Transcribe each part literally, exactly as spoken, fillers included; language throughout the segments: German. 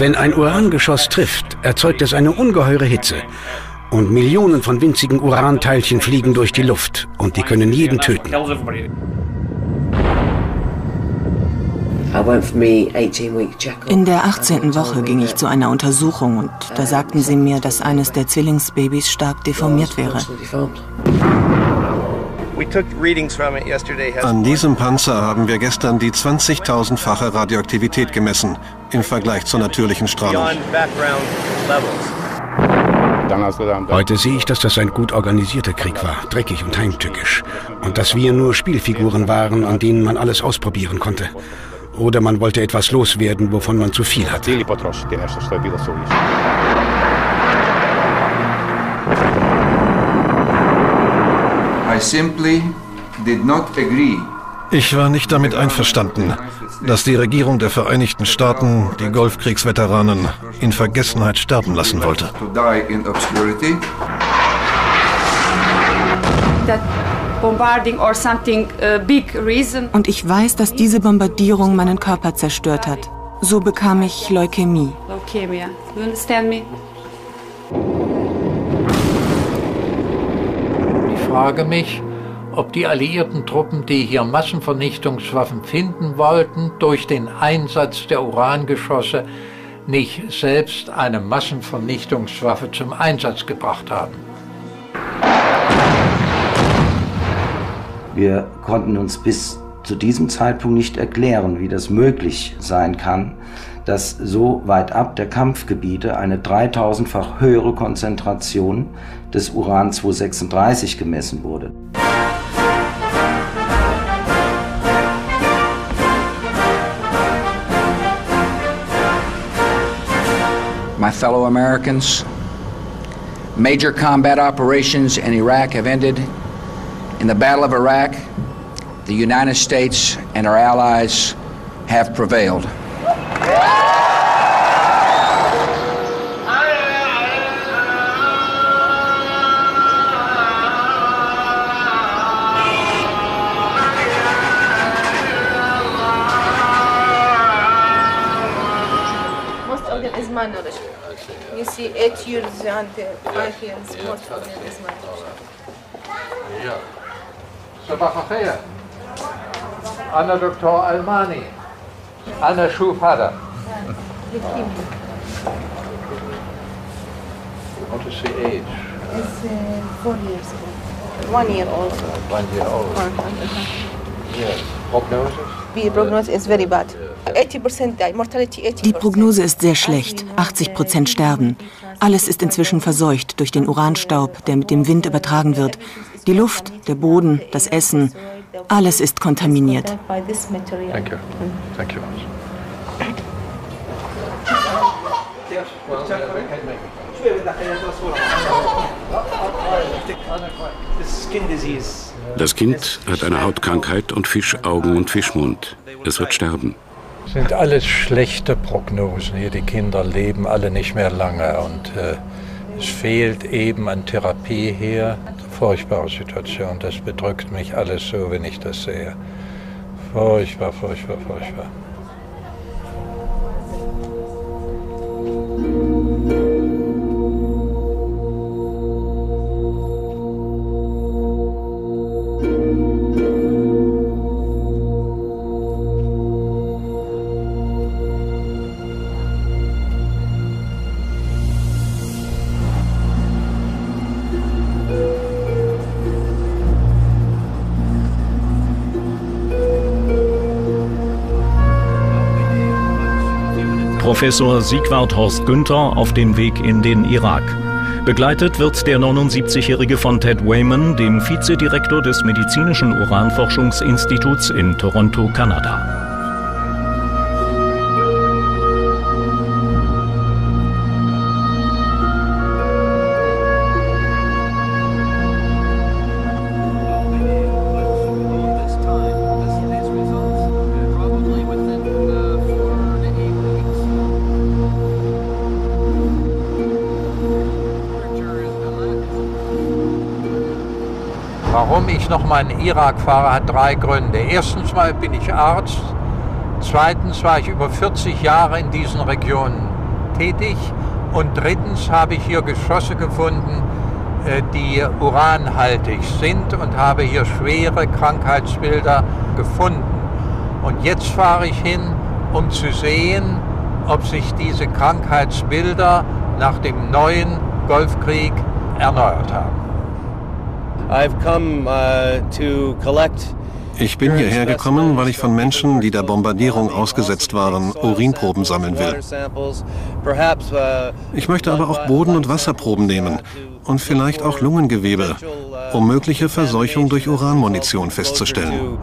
Wenn ein Urangeschoss trifft, erzeugt es eine ungeheure Hitze. Und Millionen von winzigen Uranteilchen fliegen durch die Luft. Und die können jeden töten. In der achtzehnten Woche ging ich zu einer Untersuchung und da sagten sie mir, dass eines der Zwillingsbabys stark deformiert wäre. An diesem Panzer haben wir gestern die zwanzigtausendfache Radioaktivität gemessen im Vergleich zur natürlichen Strahlung. Heute sehe ich, dass das ein gut organisierter Krieg war, dreckig und heimtückisch. Und dass wir nur Spielfiguren waren, an denen man alles ausprobieren konnte. Oder man wollte etwas loswerden, wovon man zu viel hatte. I simply did not agree. Ich war nicht damit einverstanden, dass die Regierung der Vereinigten Staaten die Golfkriegsveteranen in Vergessenheit sterben lassen wollte. Und ich weiß, dass diese Bombardierung meinen Körper zerstört hat. So bekam ich Leukämie. Ich frage mich, ob die alliierten Truppen, die hier Massenvernichtungswaffen finden wollten, durch den Einsatz der Urangeschosse nicht selbst eine Massenvernichtungswaffe zum Einsatz gebracht haben. Wir konnten uns bis zu diesem Zeitpunkt nicht erklären, wie das möglich sein kann, dass so weit ab der Kampfgebiete eine dreitausendfach höhere Konzentration des Uran zweihundertsechsunddreißig gemessen wurde. My fellow Americans, major combat operations in Iraq have ended. In the Battle of Iraq, the United States and our allies have prevailed. Most of them is malnourished. You see, eight years and five years, most of them is malnourished. Ja. Sabah al-Khair. Anna Doktor Almani. Anna Shufada. What is the age? It's uh, four years old. One year old. One year old. Yes. Prognosis? The prognosis is very bad. eighty percent die mortality. eighty percent. Die Prognose ist sehr schlecht. achtzig Prozent sterben. Alles ist inzwischen verseucht durch den Uranstaub, der mit dem Wind übertragen wird. Die Luft, der Boden, das Essen, alles ist kontaminiert. Thank you. Thank you. Das Kind hat eine Hautkrankheit und Fischaugen und Fischmund. Es wird sterben. Das sind alles schlechte Prognosen hier. Die Kinder leben alle nicht mehr lange und äh, es fehlt eben an Therapie hier. Furchtbare Situation. Das bedrückt mich alles so, wenn ich das sehe. Furchtbar, furchtbar, furchtbar. Professor Sigvard Horst Günther auf dem Weg in den Irak. Begleitet wird der neunundsiebzigjährige von Ted Wayman, dem Vizedirektor des Medizinischen Uranforschungsinstituts in Toronto, Kanada. Warum ich nochmal in den Irak fahre, hat drei Gründe. Erstens mal bin ich Arzt. Zweitens war ich über vierzig Jahre in diesen Regionen tätig. Und drittens habe ich hier Geschosse gefunden, die uranhaltig sind, und habe hier schwere Krankheitsbilder gefunden. Und jetzt fahre ich hin, um zu sehen, ob sich diese Krankheitsbilder nach dem neuen Golfkrieg erneuert haben. I've come, uh, to collect Ich bin hierher gekommen, weil ich von Menschen, die der Bombardierung ausgesetzt waren, Urinproben sammeln will. Ich möchte aber auch Boden- und Wasserproben nehmen und vielleicht auch Lungengewebe, um mögliche Verseuchung durch Uranmunition festzustellen.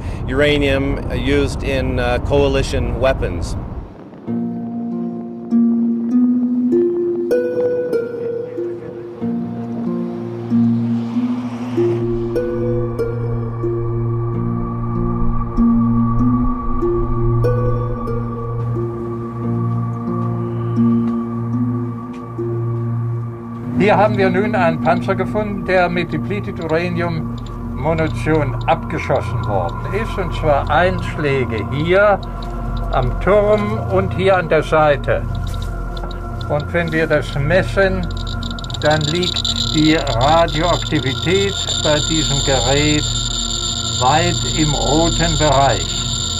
Hier haben wir nun einen Panzer gefunden, der mit Depleted Uranium Munition abgeschossen worden ist, und zwar Einschläge hier am Turm und hier an der Seite. Und wenn wir das messen, dann liegt die Radioaktivität bei diesem Gerät weit im roten Bereich.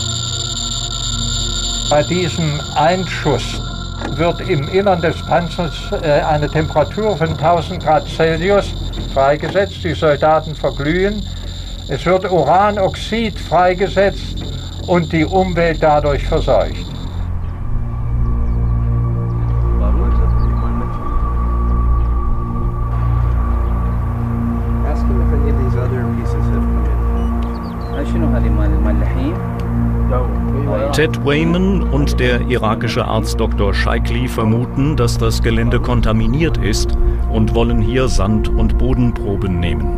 Bei diesem Einschuss wird im Innern des Panzers äh, eine Temperatur von tausend Grad Celsius freigesetzt. Die Soldaten verglühen. Es wird Uranoxid freigesetzt und die Umwelt dadurch verseucht. Ted Wayman und der irakische Arzt Doktor Shaikli vermuten, dass das Gelände kontaminiert ist und wollen hier Sand- und Bodenproben nehmen.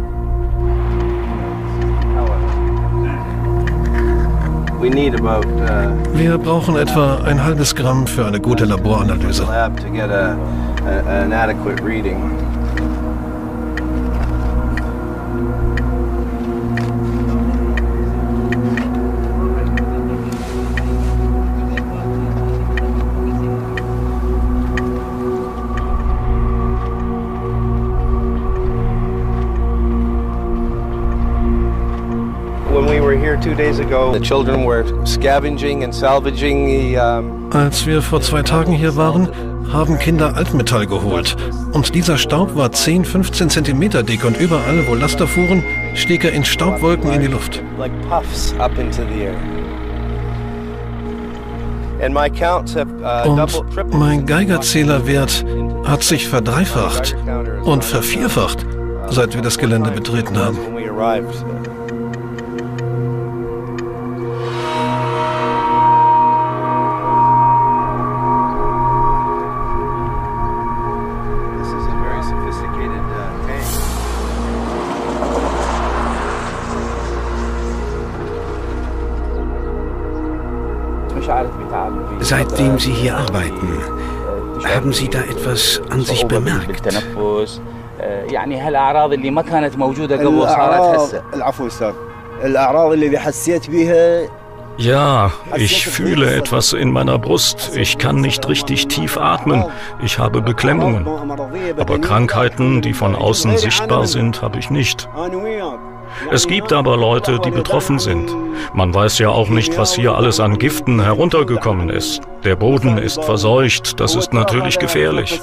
Wir brauchen etwa ein halbes Gramm für eine gute Laboranalyse. Als wir vor zwei Tagen hier waren, haben Kinder Altmetall geholt. Und dieser Staub war zehn, fünfzehn Zentimeter dick, und überall, wo Laster fuhren, stieg er in Staubwolken in die Luft. Und mein Geigerzählerwert hat sich verdreifacht und vervierfacht, seit wir das Gelände betreten haben. Seitdem Sie hier arbeiten, haben Sie da etwas an sich bemerkt? Ja, ich fühle etwas in meiner Brust. Ich kann nicht richtig tief atmen. Ich habe Beklemmungen. Aber Krankheiten, die von außen sichtbar sind, habe ich nicht. Es gibt aber Leute, die betroffen sind. Man weiß ja auch nicht, was hier alles an Giften heruntergekommen ist. Der Boden ist verseucht, das ist natürlich gefährlich.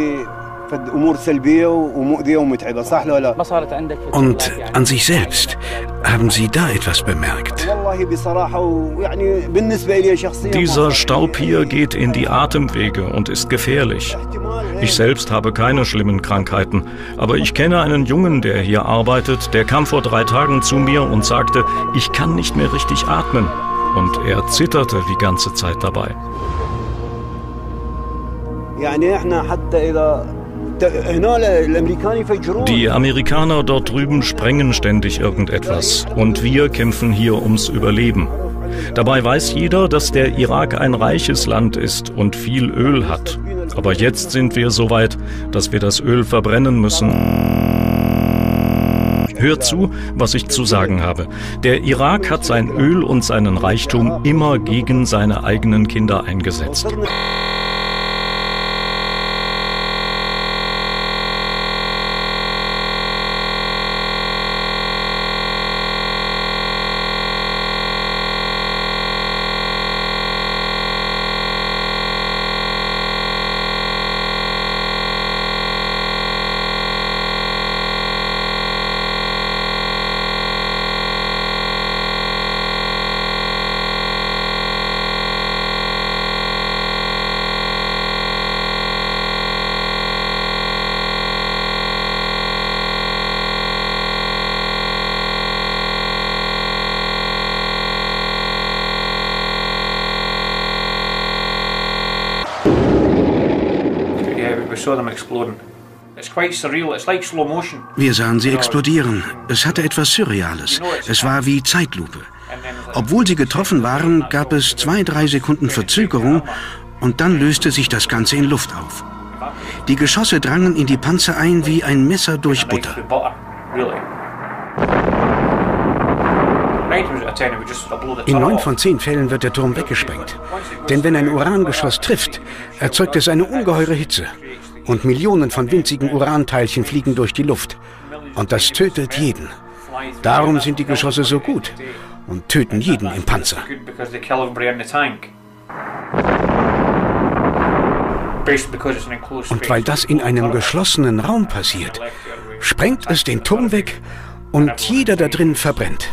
Und an sich selbst, haben Sie da etwas bemerkt? Dieser Staub hier geht in die Atemwege und ist gefährlich. Ich selbst habe keine schlimmen Krankheiten, aber ich kenne einen Jungen, der hier arbeitet, der kam vor drei Tagen zu mir und sagte, ich kann nicht mehr richtig atmen. Und er zitterte die ganze Zeit dabei. Die Amerikaner dort drüben sprengen ständig irgendetwas und wir kämpfen hier ums Überleben. Dabei weiß jeder, dass der Irak ein reiches Land ist und viel Öl hat. Aber jetzt sind wir so weit, dass wir das Öl verbrennen müssen. Hört zu, was ich zu sagen habe. Der Irak hat sein Öl und seinen Reichtum immer gegen seine eigenen Kinder eingesetzt. Wir sahen sie explodieren. Es hatte etwas Surreales. Es war wie Zeitlupe. Obwohl sie getroffen waren, gab es zwei, drei Sekunden Verzögerung und dann löste sich das Ganze in Luft auf. Die Geschosse drangen in die Panzer ein wie ein Messer durch Butter. In neun von zehn Fällen wird der Turm weggesprengt. Denn wenn ein Urangeschoss trifft, erzeugt es eine ungeheure Hitze. Und Millionen von winzigen Uranteilchen fliegen durch die Luft. Und das tötet jeden. Darum sind die Geschosse so gut und töten jeden im Panzer. Und weil das in einem geschlossenen Raum passiert, sprengt es den Turm weg und jeder da drin verbrennt.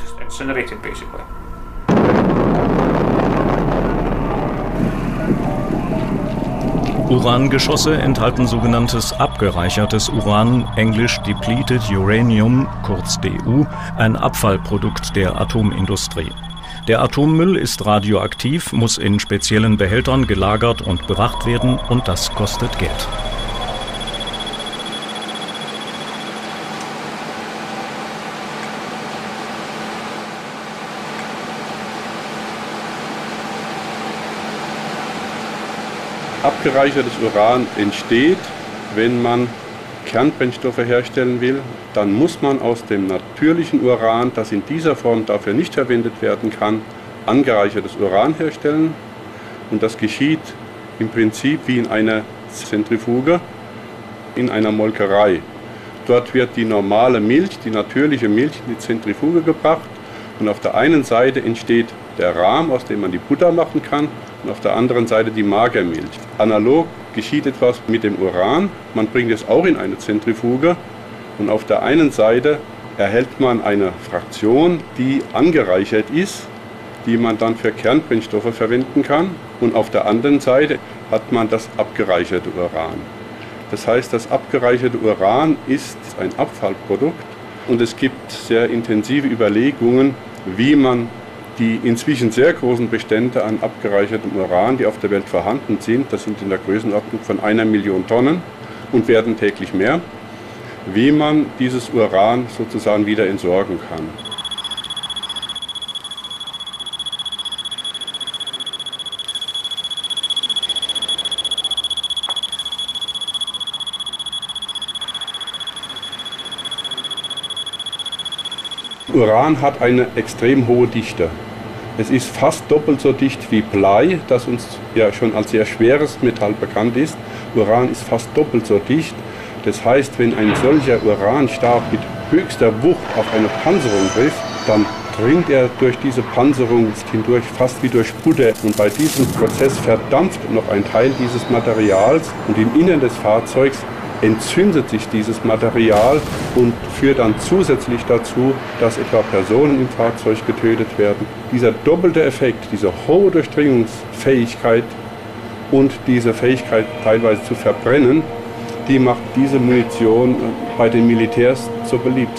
Urangeschosse enthalten sogenanntes abgereichertes Uran, englisch Depleted Uranium, kurz D U, ein Abfallprodukt der Atomindustrie. Der Atommüll ist radioaktiv, muss in speziellen Behältern gelagert und bewacht werden und das kostet Geld. Abgereichertes Uran entsteht, wenn man Kernbrennstoffe herstellen will. Dann muss man aus dem natürlichen Uran, das in dieser Form dafür nicht verwendet werden kann, angereichertes Uran herstellen. Und das geschieht im Prinzip wie in einer Zentrifuge, in einer Molkerei. Dort wird die normale Milch, die natürliche Milch, in die Zentrifuge gebracht. Und auf der einen Seite entsteht der Rahm, aus dem man die Butter machen kann, und auf der anderen Seite die Magermilch. Analog geschieht etwas mit dem Uran. Man bringt es auch in eine Zentrifuge und auf der einen Seite erhält man eine Fraktion, die angereichert ist, die man dann für Kernbrennstoffe verwenden kann. Und auf der anderen Seite hat man das abgereicherte Uran. Das heißt, das abgereicherte Uran ist ein Abfallprodukt und es gibt sehr intensive Überlegungen, wie man die inzwischen sehr großen Bestände an abgereichertem Uran, die auf der Welt vorhanden sind, das sind in der Größenordnung von einer Million Tonnen und werden täglich mehr, wie man dieses Uran sozusagen wieder entsorgen kann. Uran hat eine extrem hohe Dichte. Es ist fast doppelt so dicht wie Blei, das uns ja schon als sehr schweres Metall bekannt ist. Uran ist fast doppelt so dicht. Das heißt, wenn ein solcher Uranstab mit höchster Wucht auf eine Panzerung trifft, dann dringt er durch diese Panzerung hindurch fast wie durch Butter. Und bei diesem Prozess verdampft noch ein Teil dieses Materials und im Innern des Fahrzeugs entzündet sich dieses Material und führt dann zusätzlich dazu, dass etwa Personen im Fahrzeug getötet werden. Dieser doppelte Effekt, diese hohe Durchdringungsfähigkeit und diese Fähigkeit teilweise zu verbrennen, die macht diese Munition bei den Militärs so beliebt.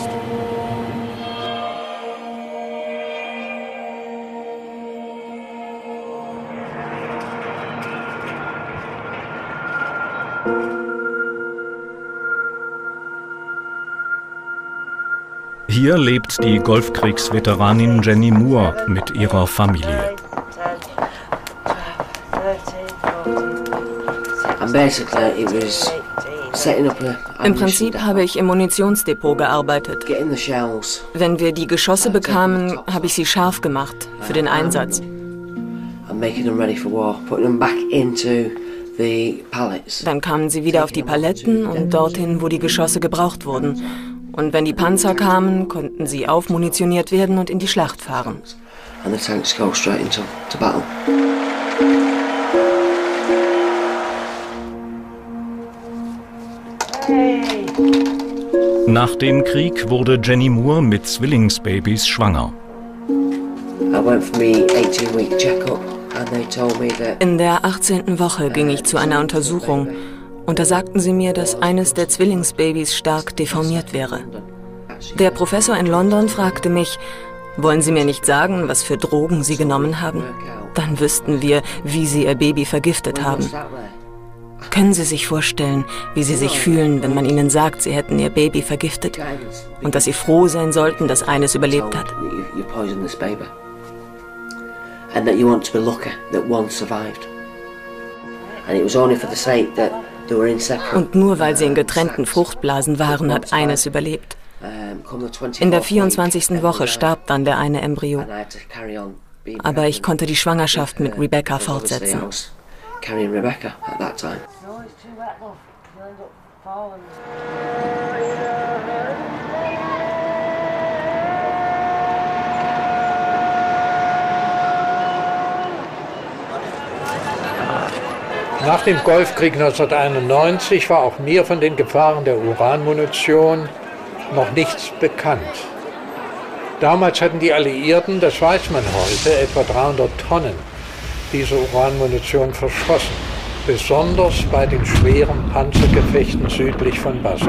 Hier lebt die Golfkriegsveteranin Jenny Moore mit ihrer Familie. Im Prinzip habe ich im Munitionsdepot gearbeitet. Wenn wir die Geschosse bekamen, habe ich sie scharf gemacht für den Einsatz. Dann kamen sie wieder auf die Paletten und dorthin, wo die Geschosse gebraucht wurden. Und wenn die Panzer kamen, konnten sie aufmunitioniert werden und in die Schlacht fahren. Nach dem Krieg wurde Jenny Moore mit Zwillingsbabys schwanger. In der achtzehnten Woche ging ich zu einer Untersuchung. Und da sagten sie mir, dass eines der Zwillingsbabys stark deformiert wäre. Der Professor in London fragte mich, wollen Sie mir nicht sagen, was für Drogen Sie genommen haben? Dann wüssten wir, wie Sie Ihr Baby vergiftet haben. Können Sie sich vorstellen, wie Sie sich fühlen, wenn man Ihnen sagt, Sie hätten Ihr Baby vergiftet und dass Sie froh sein sollten, dass eines überlebt hat? Und nur weil sie in getrennten Fruchtblasen waren, hat eines überlebt. In der vierundzwanzigsten Woche starb dann der eine Embryo. Aber ich konnte die Schwangerschaft mit Rebecca fortsetzen. Nach dem Golfkrieg neunzehnhunderteinundneunzig war auch mir von den Gefahren der Uranmunition noch nichts bekannt. Damals hatten die Alliierten, das weiß man heute, etwa dreihundert Tonnen diese Uranmunition verschossen, besonders bei den schweren Panzergefechten südlich von Basra.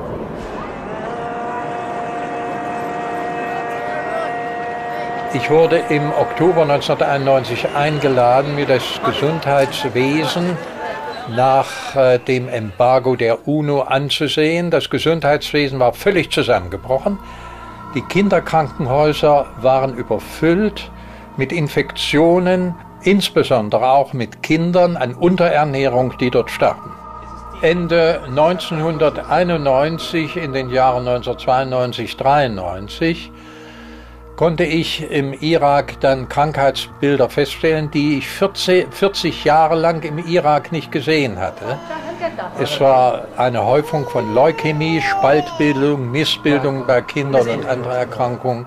Ich wurde im Oktober neunzehnhunderteinundneunzig eingeladen, mir das Gesundheitswesen nach äh, dem Embargo der UNO anzusehen. Das Gesundheitswesen war völlig zusammengebrochen. Die Kinderkrankenhäuser waren überfüllt mit Infektionen, insbesondere auch mit Kindern an Unterernährung, die dort starben. Ende neunzehnhunderteinundneunzig, in den Jahren neunzehnhundertzweiundneunzig, dreiundneunzig, konnte ich im Irak dann Krankheitsbilder feststellen, die ich vierzig Jahre lang im Irak nicht gesehen hatte. Es war eine Häufung von Leukämie, Spaltbildung, Missbildung bei Kindern und andere Erkrankungen.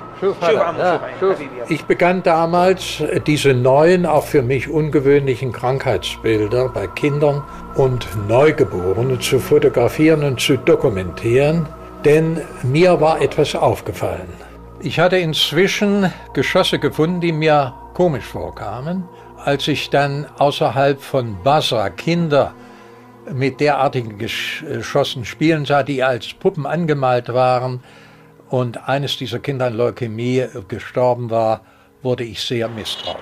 Ich begann damals, diese neuen, auch für mich ungewöhnlichen Krankheitsbilder bei Kindern und Neugeborenen zu fotografieren und zu dokumentieren, denn mir war etwas aufgefallen. Ich hatte inzwischen Geschosse gefunden, die mir komisch vorkamen. Als ich dann außerhalb von Basra Kinder mit derartigen Geschossen spielen sah, die als Puppen angemalt waren, und eines dieser Kinder an Leukämie gestorben war, wurde ich sehr misstrauisch.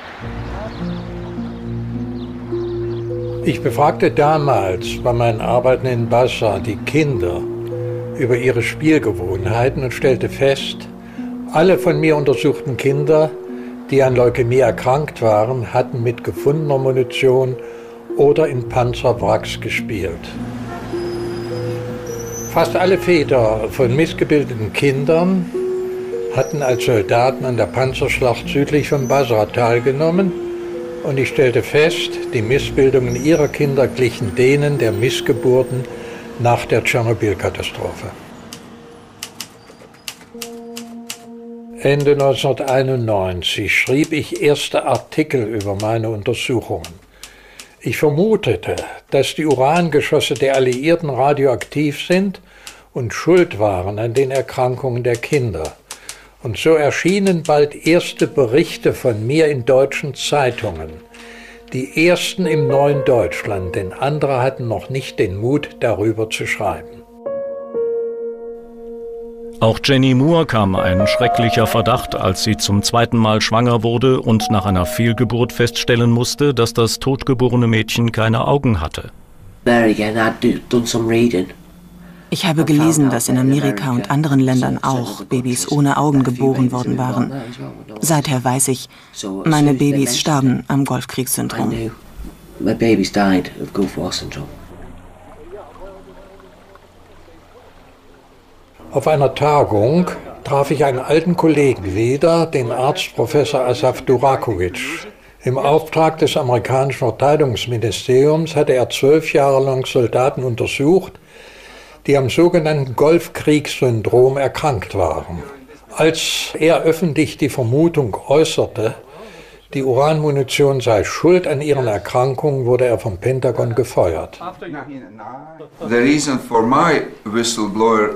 Ich befragte damals bei meinen Arbeiten in Basra die Kinder über ihre Spielgewohnheiten und stellte fest, alle von mir untersuchten Kinder, die an Leukämie erkrankt waren, hatten mit gefundener Munition oder in Panzerwracks gespielt. Fast alle Väter von missgebildeten Kindern hatten als Soldaten an der Panzerschlacht südlich von Basra teilgenommen, und ich stellte fest, die Missbildungen ihrer Kinder glichen denen der Missgeburten nach der Tschernobyl-Katastrophe. Ende neunzehnhunderteinundneunzig schrieb ich erste Artikel über meine Untersuchungen. Ich vermutete, dass die Urangeschosse der Alliierten radioaktiv sind und schuld waren an den Erkrankungen der Kinder. Und so erschienen bald erste Berichte von mir in deutschen Zeitungen. Die ersten im neuen Deutschland, denn andere hatten noch nicht den Mut, darüber zu schreiben. Auch Jenny Moore kam ein schrecklicher Verdacht, als sie zum zweiten Mal schwanger wurde und nach einer Fehlgeburt feststellen musste, dass das totgeborene Mädchen keine Augen hatte. Ich habe gelesen, dass in Amerika und anderen Ländern auch Babys ohne Augen geboren worden waren. Seither weiß ich, meine Babys starben am Golfkriegssyndrom. Auf einer Tagung traf ich einen alten Kollegen wieder, den Arzt Professor Asaf Durakovic. Im Auftrag des amerikanischen Verteidigungsministeriums hatte er zwölf Jahre lang Soldaten untersucht, die am sogenannten Golfkriegssyndrom erkrankt waren. Als er öffentlich die Vermutung äußerte, die Uranmunition sei schuld an ihren Erkrankungen, wurde er vom Pentagon gefeuert. The reason for my whistleblower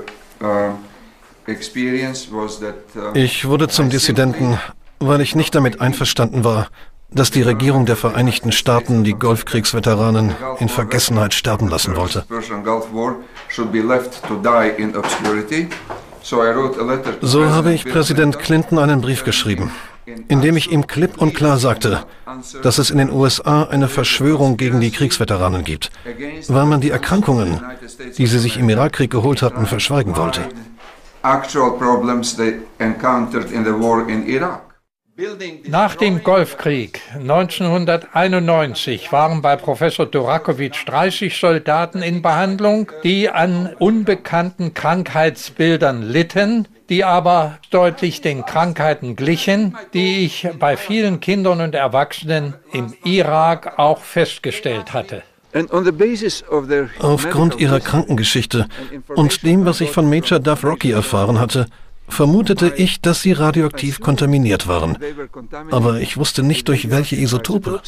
Ich wurde zum Dissidenten, weil ich nicht damit einverstanden war, dass die Regierung der Vereinigten Staaten die Golfkriegsveteranen in Vergessenheit sterben lassen wollte. So habe ich Präsident Clinton einen Brief geschrieben. indem ich ihm klipp und klar sagte, dass es in den U S A eine Verschwörung gegen die Kriegsveteranen gibt, weil man die Erkrankungen, die sie sich im Irakkrieg geholt hatten, verschweigen wollte. Nach dem Golfkrieg neunzehnhunderteinundneunzig waren bei Professor Durakovic dreißig Soldaten in Behandlung, die an unbekannten Krankheitsbildern litten, die aber deutlich den Krankheiten glichen, die ich bei vielen Kindern und Erwachsenen im Irak auch festgestellt hatte. Aufgrund ihrer Krankengeschichte und dem, was ich von Major Duff Rocky erfahren hatte, vermutete ich, dass sie radioaktiv kontaminiert waren. Aber ich wusste nicht, durch welche Isotope.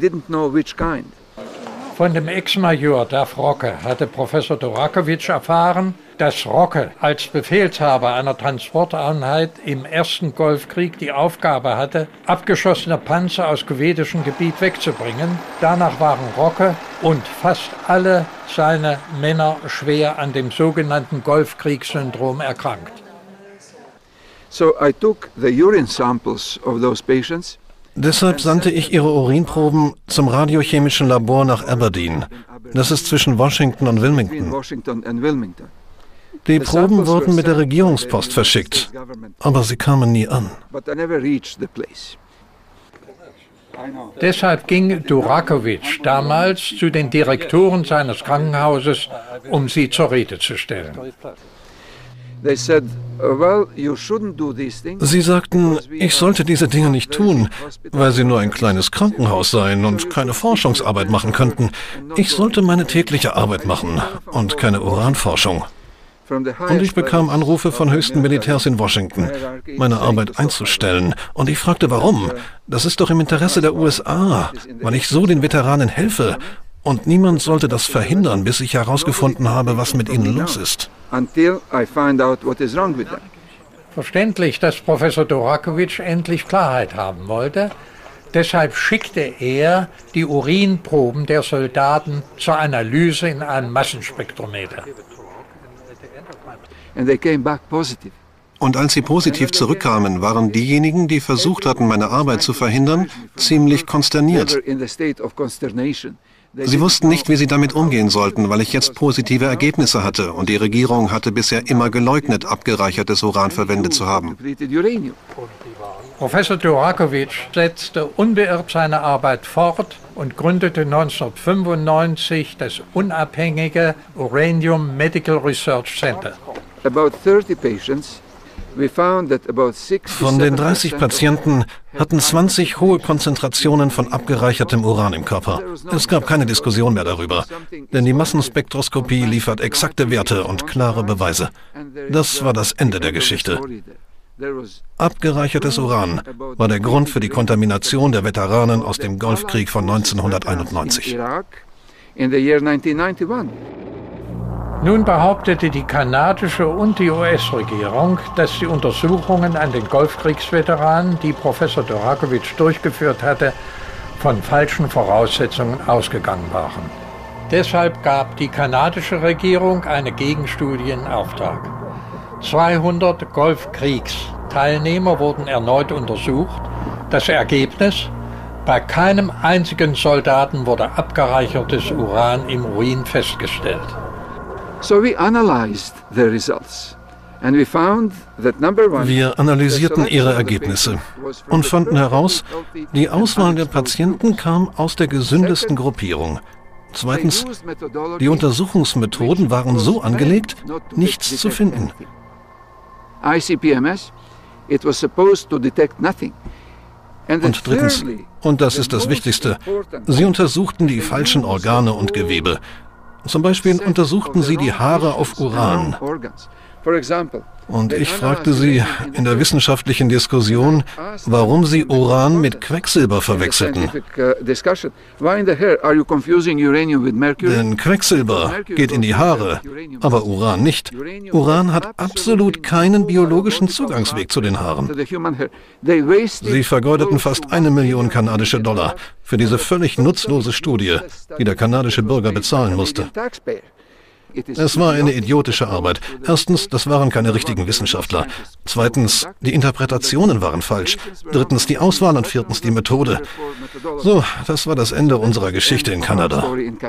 Von dem Ex-Major Duff Rocke hatte Professor Durakovic erfahren, dass Rocke als Befehlshaber einer Transporteinheit im ersten Golfkrieg die Aufgabe hatte, abgeschossene Panzer aus kuwaitischem Gebiet wegzubringen. Danach waren Rocke und fast alle seine Männer schwer an dem sogenannten Golfkriegssyndrom erkrankt. So I took the urine samples of those patients. Deshalb sandte ich ihre Urinproben zum radiochemischen Labor nach Aberdeen. Das ist zwischen Washington und Wilmington. Die Proben wurden mit der Regierungspost verschickt, aber sie kamen nie an. Deshalb ging Durakovic damals zu den Direktoren seines Krankenhauses, um sie zur Rede zu stellen. Sie sagten, ich sollte diese Dinge nicht tun, weil sie nur ein kleines Krankenhaus seien und keine Forschungsarbeit machen könnten. Ich sollte meine tägliche Arbeit machen und keine Uranforschung. Und ich bekam Anrufe von höchsten Militärs in Washington, meine Arbeit einzustellen. Und ich fragte, warum? Das ist doch im Interesse der U S A, weil ich so den Veteranen helfe. Und niemand sollte das verhindern, bis ich herausgefunden habe, was mit ihnen los ist. Verständlich, dass Professor Durakovic endlich Klarheit haben wollte. Deshalb schickte er die Urinproben der Soldaten zur Analyse in einen Massenspektrometer. Und als sie positiv zurückkamen, waren diejenigen, die versucht hatten, meine Arbeit zu verhindern, ziemlich konsterniert. Sie wussten nicht, wie sie damit umgehen sollten, weil ich jetzt positive Ergebnisse hatte und die Regierung hatte bisher immer geleugnet, abgereichertes Uran verwendet zu haben. Professor Durakovic setzte unbeirrt seine Arbeit fort und gründete neunzehnhundertfünfundneunzig das unabhängige Uranium Medical Research Center. Von den dreißig Patienten hatten zwanzig hohe Konzentrationen von abgereichertem Uran im Körper. Es gab keine Diskussion mehr darüber, denn die Massenspektroskopie liefert exakte Werte und klare Beweise. Das war das Ende der Geschichte. Abgereichertes Uran war der Grund für die Kontamination der Veteranen aus dem Golfkrieg von neunzehnhunderteinundneunzig. Nun behauptete die kanadische und die U S-Regierung, dass die Untersuchungen an den Golfkriegsveteranen, die Professor Durakovic durchgeführt hatte, von falschen Voraussetzungen ausgegangen waren. Deshalb gab die kanadische Regierung eine Gegenstudie in Auftrag. zweihundert Golfkriegsteilnehmer wurden erneut untersucht. Das Ergebnis: Bei keinem einzigen Soldaten wurde abgereichertes Uran im Urin festgestellt. Wir analysierten ihre Ergebnisse und fanden heraus, die Auswahl der Patienten kam aus der gesündesten Gruppierung. Zweitens, die Untersuchungsmethoden waren so angelegt, nichts zu finden. Und drittens, und das ist das Wichtigste, sie untersuchten die falschen Organe und Gewebe. Zum Beispiel untersuchten sie die Haare auf Uran. Und ich fragte sie in der wissenschaftlichen Diskussion, warum sie Uran mit Quecksilber verwechselten. Denn Quecksilber geht in die Haare, aber Uran nicht. Uran hat absolut keinen biologischen Zugangsweg zu den Haaren. Sie vergeudeten fast eine Million kanadische Dollar für diese völlig nutzlose Studie, die der kanadische Bürger bezahlen musste. Es war eine idiotische Arbeit. Erstens, das waren keine richtigen Wissenschaftler. Zweitens, die Interpretationen waren falsch. Drittens, die Auswahl und viertens, die Methode. So, das war das Ende unserer Geschichte in Kanada.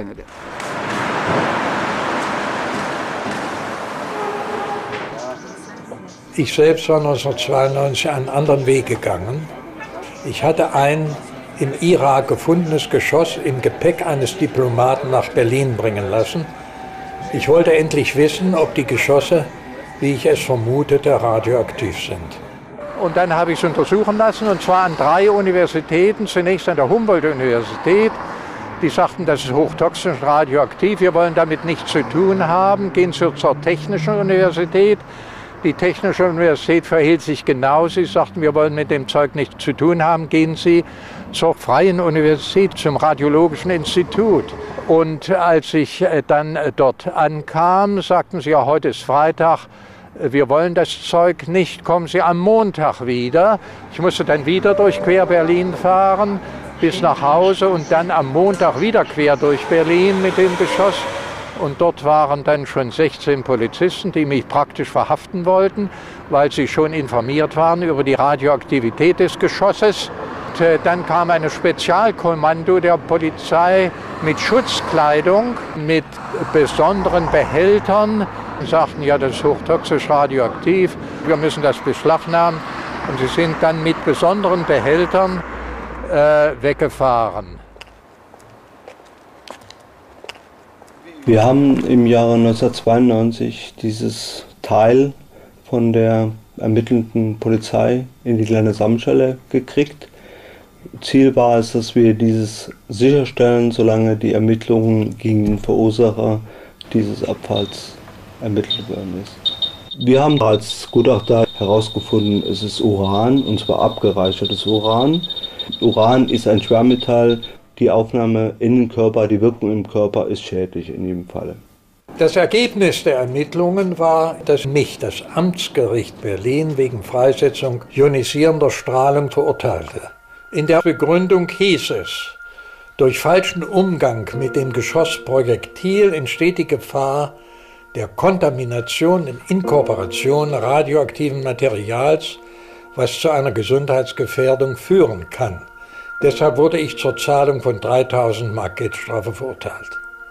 Ich selbst war neunzehnhundertzweiundneunzig einen anderen Weg gegangen. Ich hatte ein im Irak gefundenes Geschoss im Gepäck eines Diplomaten nach Berlin bringen lassen. Ich wollte endlich wissen, ob die Geschosse, wie ich es vermutete, radioaktiv sind. Und dann habe ich es untersuchen lassen, und zwar an drei Universitäten. Zunächst an der Humboldt-Universität. Die sagten, das ist hochtoxisch und radioaktiv, wir wollen damit nichts zu tun haben. Gehen Sie zur Technischen Universität. Die Technische Universität verhielt sich genauso. Sie sagten, wir wollen mit dem Zeug nichts zu tun haben. Gehen Sie zur Freien Universität, zum Radiologischen Institut. Und als ich dann dort ankam, sagten sie, ja, heute ist Freitag, wir wollen das Zeug nicht, kommen Sie am Montag wieder. Ich musste dann wieder durch quer Berlin fahren, bis nach Hause und dann am Montag wieder quer durch Berlin mit dem Geschoss. Und dort waren dann schon sechzehn Polizisten, die mich praktisch verhaften wollten, weil sie schon informiert waren über die Radioaktivität des Geschosses. Und dann kam ein Spezialkommando der Polizei mit Schutzkleidung, mit besonderen Behältern und sagten, ja, das ist hochtoxisch radioaktiv, wir müssen das beschlagnahmen. Und sie sind dann mit besonderen Behältern äh, weggefahren. Wir haben im Jahre neunzehnhundertzweiundneunzig dieses Teil von der ermittelnden Polizei in die kleine Samtstelle gekriegt. Ziel war es, dass wir dieses sicherstellen, solange die Ermittlungen gegen den Verursacher dieses Abfalls ermittelt worden ist. Wir haben als Gutachter herausgefunden, es ist Uran, und zwar abgereichertes Uran. Uran ist ein Schwermetall. Die Aufnahme in den Körper, die Wirkung im Körper ist schädlich in jedem Falle. Das Ergebnis der Ermittlungen war, dass mich das Amtsgericht Berlin wegen Freisetzung ionisierender Strahlung verurteilte. In der Begründung hieß es, durch falschen Umgang mit dem Geschossprojektil entsteht die Gefahr der Kontamination und Inkorporation radioaktiven Materials, was zu einer Gesundheitsgefährdung führen kann. Deshalb wurde ich zur Zahlung von dreitausend Mark Geldstrafe verurteilt.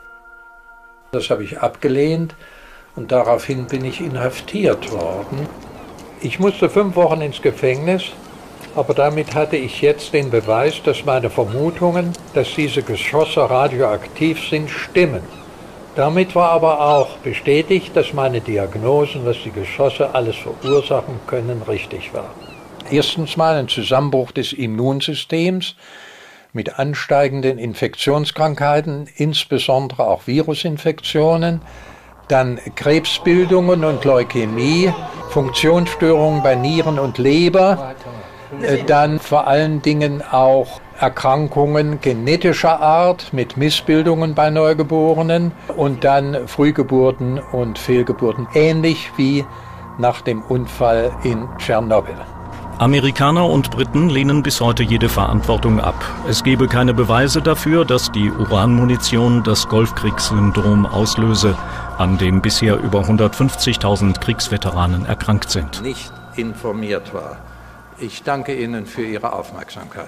Das habe ich abgelehnt und daraufhin bin ich inhaftiert worden. Ich musste fünf Wochen ins Gefängnis, aber damit hatte ich jetzt den Beweis, dass meine Vermutungen, dass diese Geschosse radioaktiv sind, stimmen. Damit war aber auch bestätigt, dass meine Diagnosen, dass die Geschosse alles verursachen können, richtig waren. Erstens mal ein Zusammenbruch des Immunsystems mit ansteigenden Infektionskrankheiten, insbesondere auch Virusinfektionen, dann Krebsbildungen und Leukämie, Funktionsstörungen bei Nieren und Leber, dann vor allen Dingen auch Erkrankungen genetischer Art mit Missbildungen bei Neugeborenen und dann Frühgeburten und Fehlgeburten, ähnlich wie nach dem Unfall in Tschernobyl. Amerikaner und Briten lehnen bis heute jede Verantwortung ab. Es gebe keine Beweise dafür, dass die Uranmunition das Golfkriegssyndrom auslöse, an dem bisher über hundertfünfzigtausend Kriegsveteranen erkrankt sind. Nicht informiert war. Ich danke Ihnen für Ihre Aufmerksamkeit.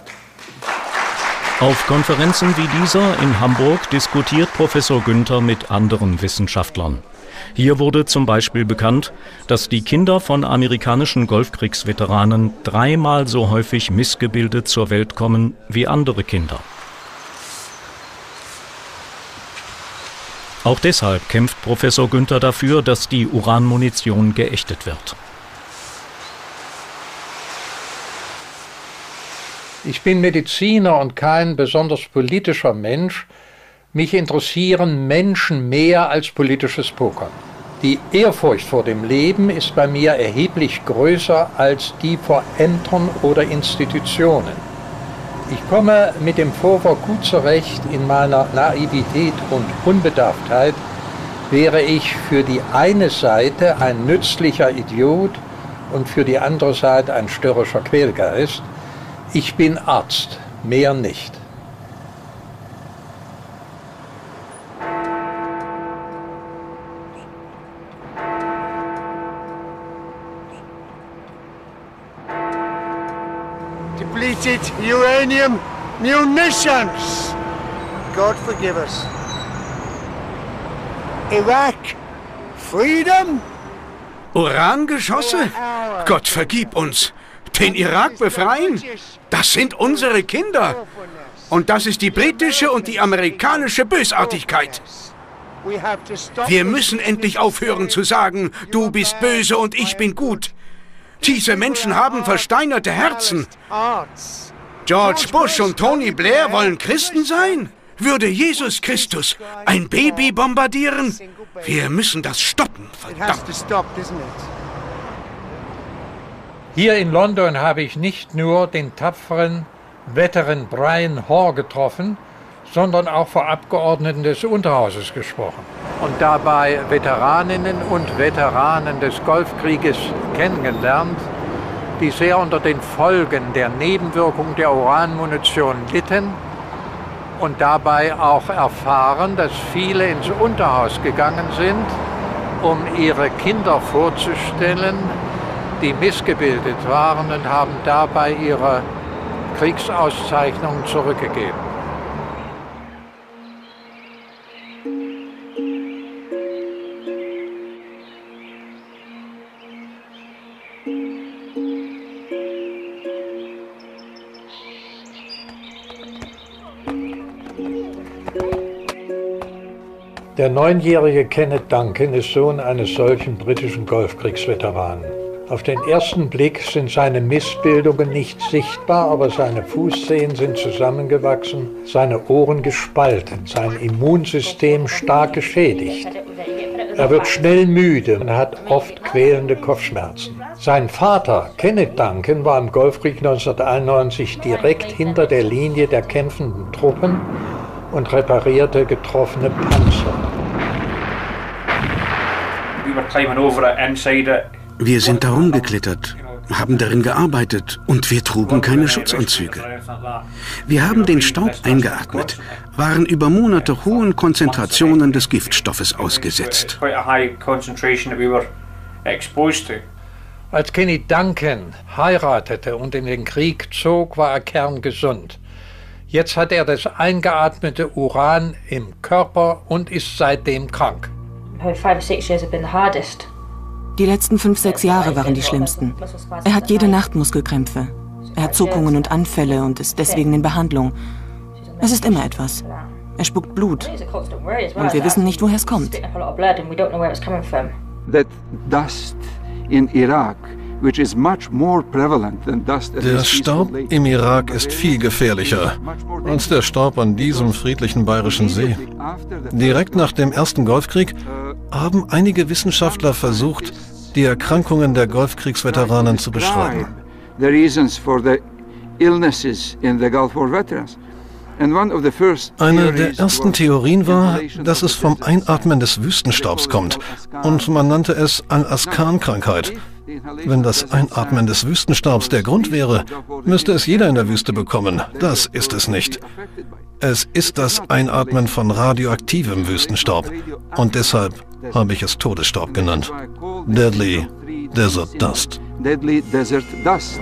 Auf Konferenzen wie dieser in Hamburg diskutiert Professor Günther mit anderen Wissenschaftlern. Hier wurde zum Beispiel bekannt, dass die Kinder von amerikanischen Golfkriegsveteranen dreimal so häufig missgebildet zur Welt kommen wie andere Kinder. Auch deshalb kämpft Professor Günther dafür, dass die Uranmunition geächtet wird. Ich bin Mediziner und kein besonders politischer Mensch. Mich interessieren Menschen mehr als politisches Pokern. Die Ehrfurcht vor dem Leben ist bei mir erheblich größer als die vor Ämtern oder Institutionen. Ich komme mit dem Vorwurf gut zurecht. In meiner Naivität und Unbedarftheit wäre ich für die eine Seite ein nützlicher Idiot und für die andere Seite ein störrischer Quälgeist. Ich bin Arzt, mehr nicht. depleted uranium munitions. God forgive us. Iraq, freedom? Urangeschosse? Gott vergib uns. Den Irak befreien? Das sind unsere Kinder. Und das ist die britische und die amerikanische Bösartigkeit. Wir müssen endlich aufhören zu sagen, du bist böse und ich bin gut. Diese Menschen haben versteinerte Herzen. George Bush und Tony Blair wollen Christen sein? Würde Jesus Christus ein Baby bombardieren? Wir müssen das stoppen, verdammt. Hier in London habe ich nicht nur den tapferen Veteran Brian Hoare getroffen, sondern auch vor Abgeordneten des Unterhauses gesprochen. Und dabei Veteraninnen und Veteranen des Golfkrieges kennengelernt, die sehr unter den Folgen der Nebenwirkung der Uranmunition litten und dabei auch erfahren, dass viele ins Unterhaus gegangen sind, um ihre Kinder vorzustellen, die missgebildet waren, und haben dabei ihre Kriegsauszeichnungen zurückgegeben. Der neunjährige Kenneth Duncan ist Sohn eines solchen britischen Golfkriegsveteranen. Auf den ersten Blick sind seine Missbildungen nicht sichtbar, aber seine Fußzehen sind zusammengewachsen, seine Ohren gespalten, sein Immunsystem stark geschädigt. Er wird schnell müde und hat oft quälende Kopfschmerzen. Sein Vater, Kenneth Duncan, war im Golfkrieg neunzehnhunderteinundneunzig direkt hinter der Linie der kämpfenden Truppen und reparierte getroffene Panzer. Wir sind darum geklettert, haben darin gearbeitet und wir trugen keine Schutzanzüge. Wir haben den Staub eingeatmet, waren über Monate hohen Konzentrationen des Giftstoffes ausgesetzt. Als Kenny Duncan heiratete und in den Krieg zog, war er kerngesund. Jetzt hat er das eingeatmete Uran im Körper und ist seitdem krank. Die letzten fünf, sechs Jahre waren die schlimmsten. Er hat jede Nacht Muskelkrämpfe. Er hat Zuckungen und Anfälle und ist deswegen in Behandlung. Es ist immer etwas. Er spuckt Blut. Und wir wissen nicht, woher es kommt. That dust in Iraq, which is much more prevalent than dust. Der Staub im Irak ist viel gefährlicher als der Staub an diesem friedlichen bayerischen See. Direkt nach dem ersten Golfkrieg haben einige Wissenschaftler versucht, die Erkrankungen der Golfkriegsveteranen zu beschreiben. The reasons for the illnesses in the Gulf War veterans. Eine der ersten Theorien war, dass es vom Einatmen des Wüstenstaubs kommt, und man nannte es Al-Askan-Krankheit. Wenn das Einatmen des Wüstenstaubs der Grund wäre, müsste es jeder in der Wüste bekommen. Das ist es nicht. Es ist das Einatmen von radioaktivem Wüstenstaub, und deshalb habe ich es Todesstaub genannt. Deadly Desert Dust. Deadly Desert Dust.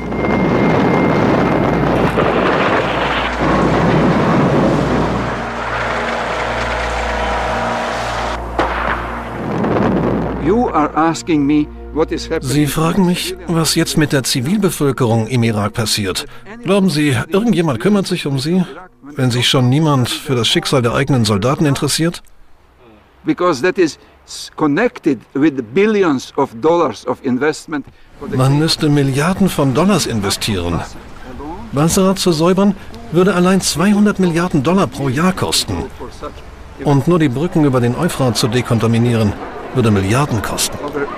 Sie fragen mich, was jetzt mit der Zivilbevölkerung im Irak passiert. Glauben Sie, irgendjemand kümmert sich um sie, wenn sich schon niemand für das Schicksal der eigenen Soldaten interessiert? Man müsste Milliarden von Dollars investieren. Basra zu säubern würde allein zweihundert Milliarden Dollar pro Jahr kosten. Und nur die Brücken über den Euphrat zu dekontaminieren, würde Milliarden kosten.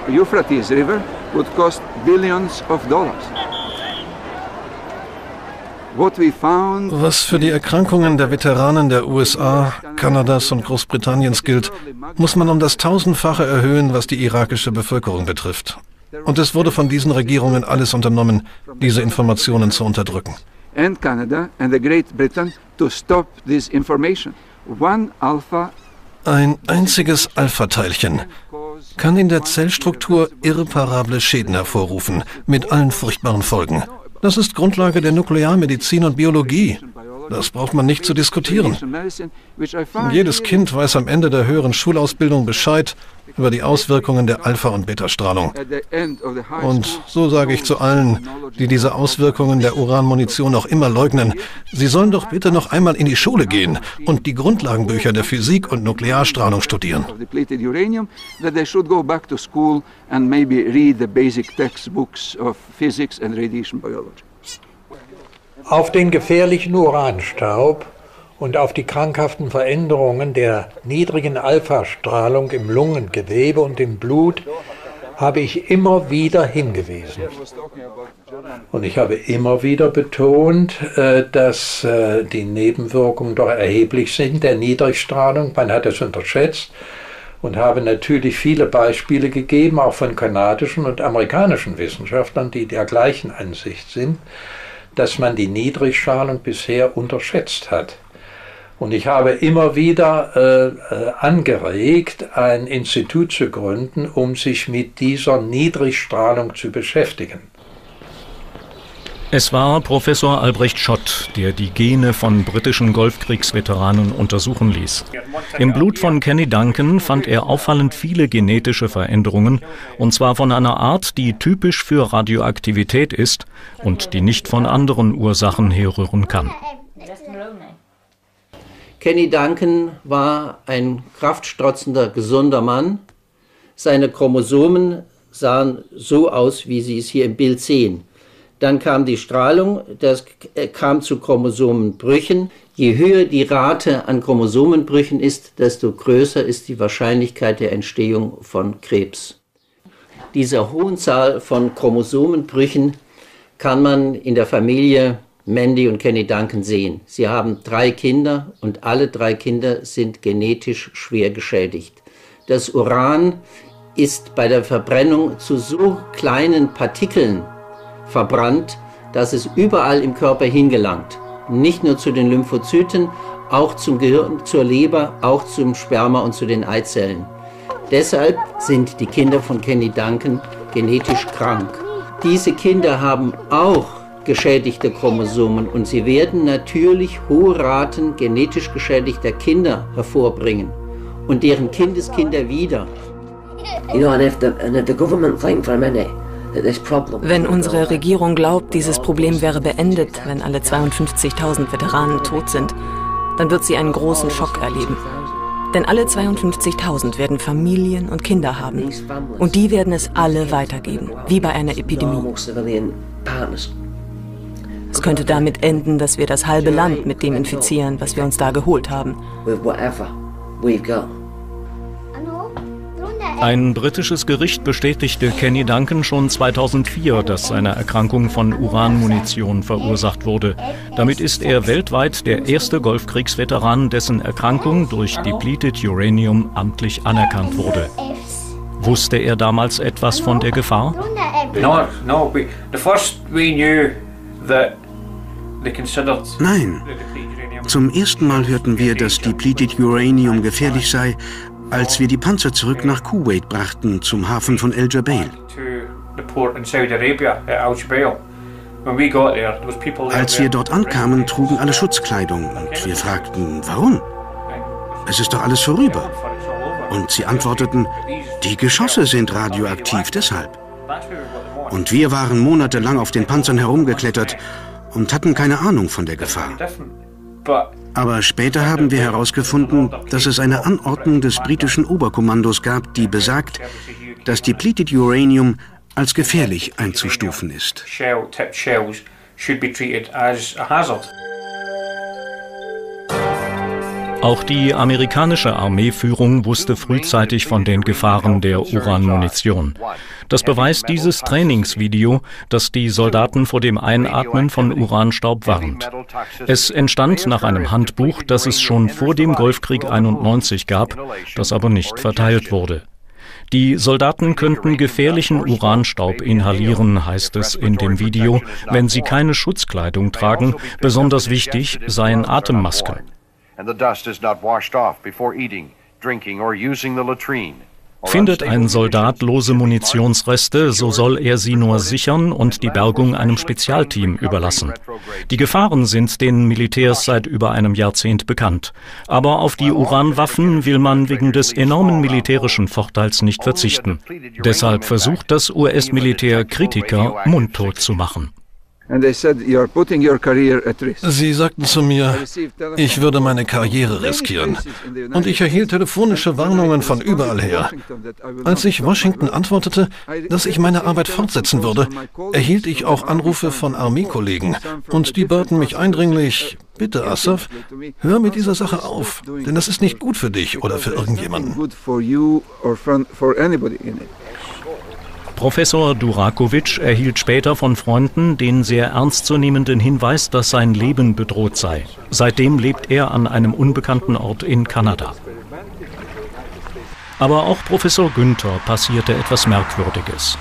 Was für die Erkrankungen der Veteranen der U S A, Kanadas und Großbritanniens gilt, muss man um das Tausendfache erhöhen, was die irakische Bevölkerung betrifft. Und es wurde von diesen Regierungen alles unternommen, diese Informationen zu unterdrücken. And Canada and the Great Britain to stop this information. One alpha. Ein einziges Alpha-Teilchen kann in der Zellstruktur irreparable Schäden hervorrufen, mit allen furchtbaren Folgen. Das ist Grundlage der Nuklearmedizin und Biologie. Das braucht man nicht zu diskutieren. Jedes Kind weiß am Ende der höheren Schulausbildung Bescheid über die Auswirkungen der Alpha- und Beta-Strahlung. Und so sage ich zu allen, die diese Auswirkungen der Uranmunition noch immer leugnen, sie sollen doch bitte noch einmal in die Schule gehen und die Grundlagenbücher der Physik und Nuklearstrahlung studieren. Auf den gefährlichen Uranstaub und auf die krankhaften Veränderungen der niedrigen Alpha-Strahlung im Lungengewebe und im Blut habe ich immer wieder hingewiesen. Und ich habe immer wieder betont, dass die Nebenwirkungen doch erheblich sind der Niedrigstrahlung. Man hat es unterschätzt und habe natürlich viele Beispiele gegeben, auch von kanadischen und amerikanischen Wissenschaftlern, die der gleichen Ansicht sind, dass man die Niedrigstrahlung bisher unterschätzt hat. Und ich habe immer wieder äh, angeregt, ein Institut zu gründen, um sich mit dieser Niedrigstrahlung zu beschäftigen. Es war Professor Albrecht Schott, der die Gene von britischen Golfkriegsveteranen untersuchen ließ. Im Blut von Kenny Duncan fand er auffallend viele genetische Veränderungen, und zwar von einer Art, die typisch für Radioaktivität ist und die nicht von anderen Ursachen herrühren kann. Kenny Duncan war ein kraftstrotzender, gesunder Mann. Seine Chromosomen sahen so aus, wie Sie es hier im Bild sehen. Dann kam die Strahlung, das kam zu Chromosomenbrüchen. Je höher die Rate an Chromosomenbrüchen ist, desto größer ist die Wahrscheinlichkeit der Entstehung von Krebs. Diese hohe Zahl von Chromosomenbrüchen kann man in der Familie Mandy und Kenny Duncan sehen. Sie haben drei Kinder und alle drei Kinder sind genetisch schwer geschädigt. Das Uran ist bei der Verbrennung zu so kleinen Partikeln verbrannt, dass es überall im Körper hingelangt. Nicht nur zu den Lymphozyten, auch zum Gehirn, zur Leber, auch zum Sperma und zu den Eizellen. Deshalb sind die Kinder von Kenny Duncan genetisch krank. Diese Kinder haben auch geschädigte Chromosomen und sie werden natürlich hohe Raten genetisch geschädigter Kinder hervorbringen und deren Kindeskinder wieder. You know, and if the, and if the government think for a minute, wenn unsere Regierung glaubt, dieses Problem wäre beendet, wenn alle zweiundfünfzigtausend Veteranen tot sind, dann wird sie einen großen Schock erleben. Denn alle zweiundfünfzigtausend werden Familien und Kinder haben. Und die werden es alle weitergeben, wie bei einer Epidemie. Es könnte damit enden, dass wir das halbe Land mit dem infizieren, was wir uns da geholt haben. Ein britisches Gericht bestätigte Kenny Duncan schon zweitausendvier, dass seine Erkrankung von Uranmunition verursacht wurde. Damit ist er weltweit der erste Golfkriegsveteran, dessen Erkrankung durch depleted Uranium amtlich anerkannt wurde. Wusste er damals etwas von der Gefahr? No, no. We, the first we knew that they considered. Nein. Zum ersten Mal hörten wir, dass depleted Uranium gefährlich sei, als wir die Panzer zurück nach Kuwait brachten, zum Hafen von El Jubail. Als wir dort ankamen, trugen alle Schutzkleidung und wir fragten, warum? Es ist doch alles vorüber. Und sie antworteten, die Geschosse sind radioaktiv, deshalb. Und wir waren monatelang auf den Panzern herumgeklettert und hatten keine Ahnung von der Gefahr. Aber später haben wir herausgefunden, dass es eine Anordnung des britischen Oberkommandos gab, die besagt, dass depleted Uranium als gefährlich einzustufen ist. Auch die amerikanische Armeeführung wusste frühzeitig von den Gefahren der Uranmunition. Das beweist dieses Trainingsvideo, das die Soldaten vor dem Einatmen von Uranstaub warnt. Es entstand nach einem Handbuch, das es schon vor dem Golfkrieg einundneunzig gab, das aber nicht verteilt wurde. Die Soldaten könnten gefährlichen Uranstaub inhalieren, heißt es in dem Video, wenn sie keine Schutzkleidung tragen. Besonders wichtig seien Atemmasken. And the dust is not washed off before eating, drinking or using the latrine. Findet ein Soldat lose Munitionsreste, so soll er sie nur sichern und die Bergung einem Spezialteam überlassen. Die Gefahren sind den Militärs seit über einem Jahrzehnt bekannt. Aber auf die Uranwaffen will man wegen des enormen militärischen Vorteils nicht verzichten. Deshalb versucht das U S-Militär, Kritiker mundtot zu machen. Sie sagten zu mir, ich würde meine Karriere riskieren. Und ich erhielt telefonische Warnungen von überall her. Als ich Washington antwortete, dass ich meine Arbeit fortsetzen würde, erhielt ich auch Anrufe von Armeekollegen. Und die baten mich eindringlich, bitte Assaf, hör mit dieser Sache auf, denn das ist nicht gut für dich oder für irgendjemanden. Professor Durakovic erhielt später von Freunden den sehr ernstzunehmenden Hinweis, dass sein Leben bedroht sei. Seitdem lebt er an einem unbekannten Ort in Kanada. Aber auch Professor Günther passierte etwas Merkwürdiges.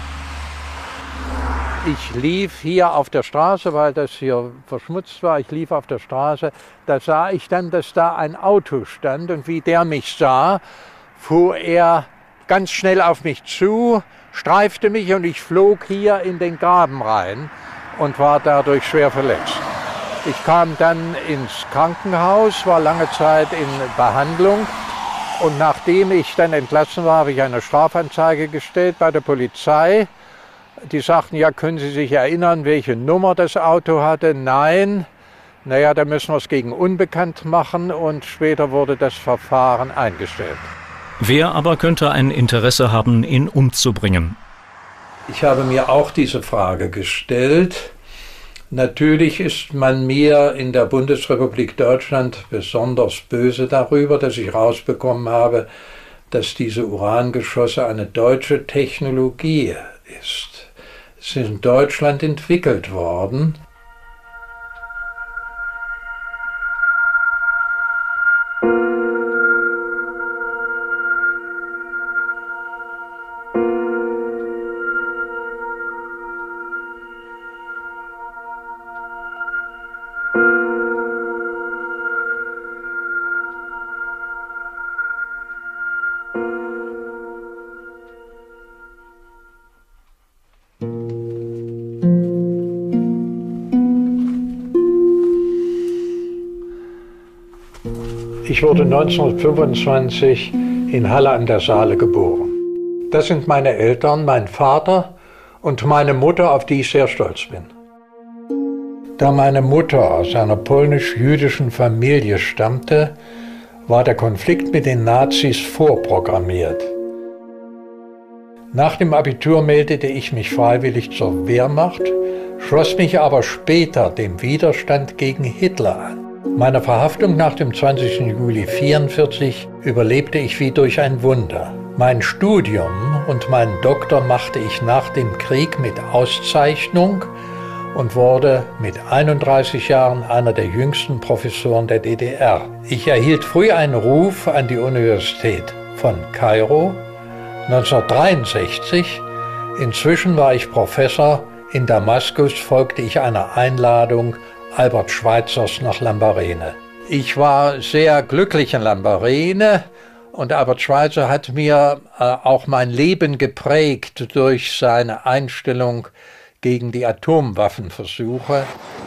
Ich lief hier auf der Straße, weil das hier verschmutzt war. Ich lief auf der Straße. Da sah ich dann, dass da ein Auto stand. Und wie der mich sah, fuhr er ganz schnell auf mich zu, streifte mich und ich flog hier in den Graben rein und war dadurch schwer verletzt. Ich kam dann ins Krankenhaus, war lange Zeit in Behandlung und nachdem ich dann entlassen war, habe ich eine Strafanzeige gestellt bei der Polizei. Die sagten, ja, können Sie sich erinnern, welche Nummer das Auto hatte? Nein. Naja, da müssen wir es gegen unbekannt machen und später wurde das Verfahren eingestellt. Wer aber könnte ein Interesse haben, ihn umzubringen? Ich habe mir auch diese Frage gestellt. Natürlich ist man mir in der Bundesrepublik Deutschland besonders böse darüber, dass ich rausbekommen habe, dass diese Urangeschosse eine deutsche Technologie ist. Sie sind in Deutschland entwickelt worden. Ich wurde neunzehnhundertfünfundzwanzig in Halle an der Saale geboren. Das sind meine Eltern, mein Vater und meine Mutter, auf die ich sehr stolz bin. Da meine Mutter aus einer polnisch-jüdischen Familie stammte, war der Konflikt mit den Nazis vorprogrammiert. Nach dem Abitur meldete ich mich freiwillig zur Wehrmacht, schloss mich aber später dem Widerstand gegen Hitler an. Meine Verhaftung nach dem zwanzigsten Juli neunzehnhundertvierundvierzig überlebte ich wie durch ein Wunder. Mein Studium und meinen Doktor machte ich nach dem Krieg mit Auszeichnung und wurde mit einunddreißig Jahren einer der jüngsten Professoren der D D R. Ich erhielt früh einen Ruf an die Universität von Kairo neunzehnhundertdreiundsechzig. Inzwischen war ich Professor. In Damaskus folgte ich einer Einladung Albert Schweitzers nach Lambarene. Ich war sehr glücklich in Lambarene und Albert Schweitzer hat mir äh, auch mein Leben geprägt durch seine Einstellung gegen die Atomwaffenversuche.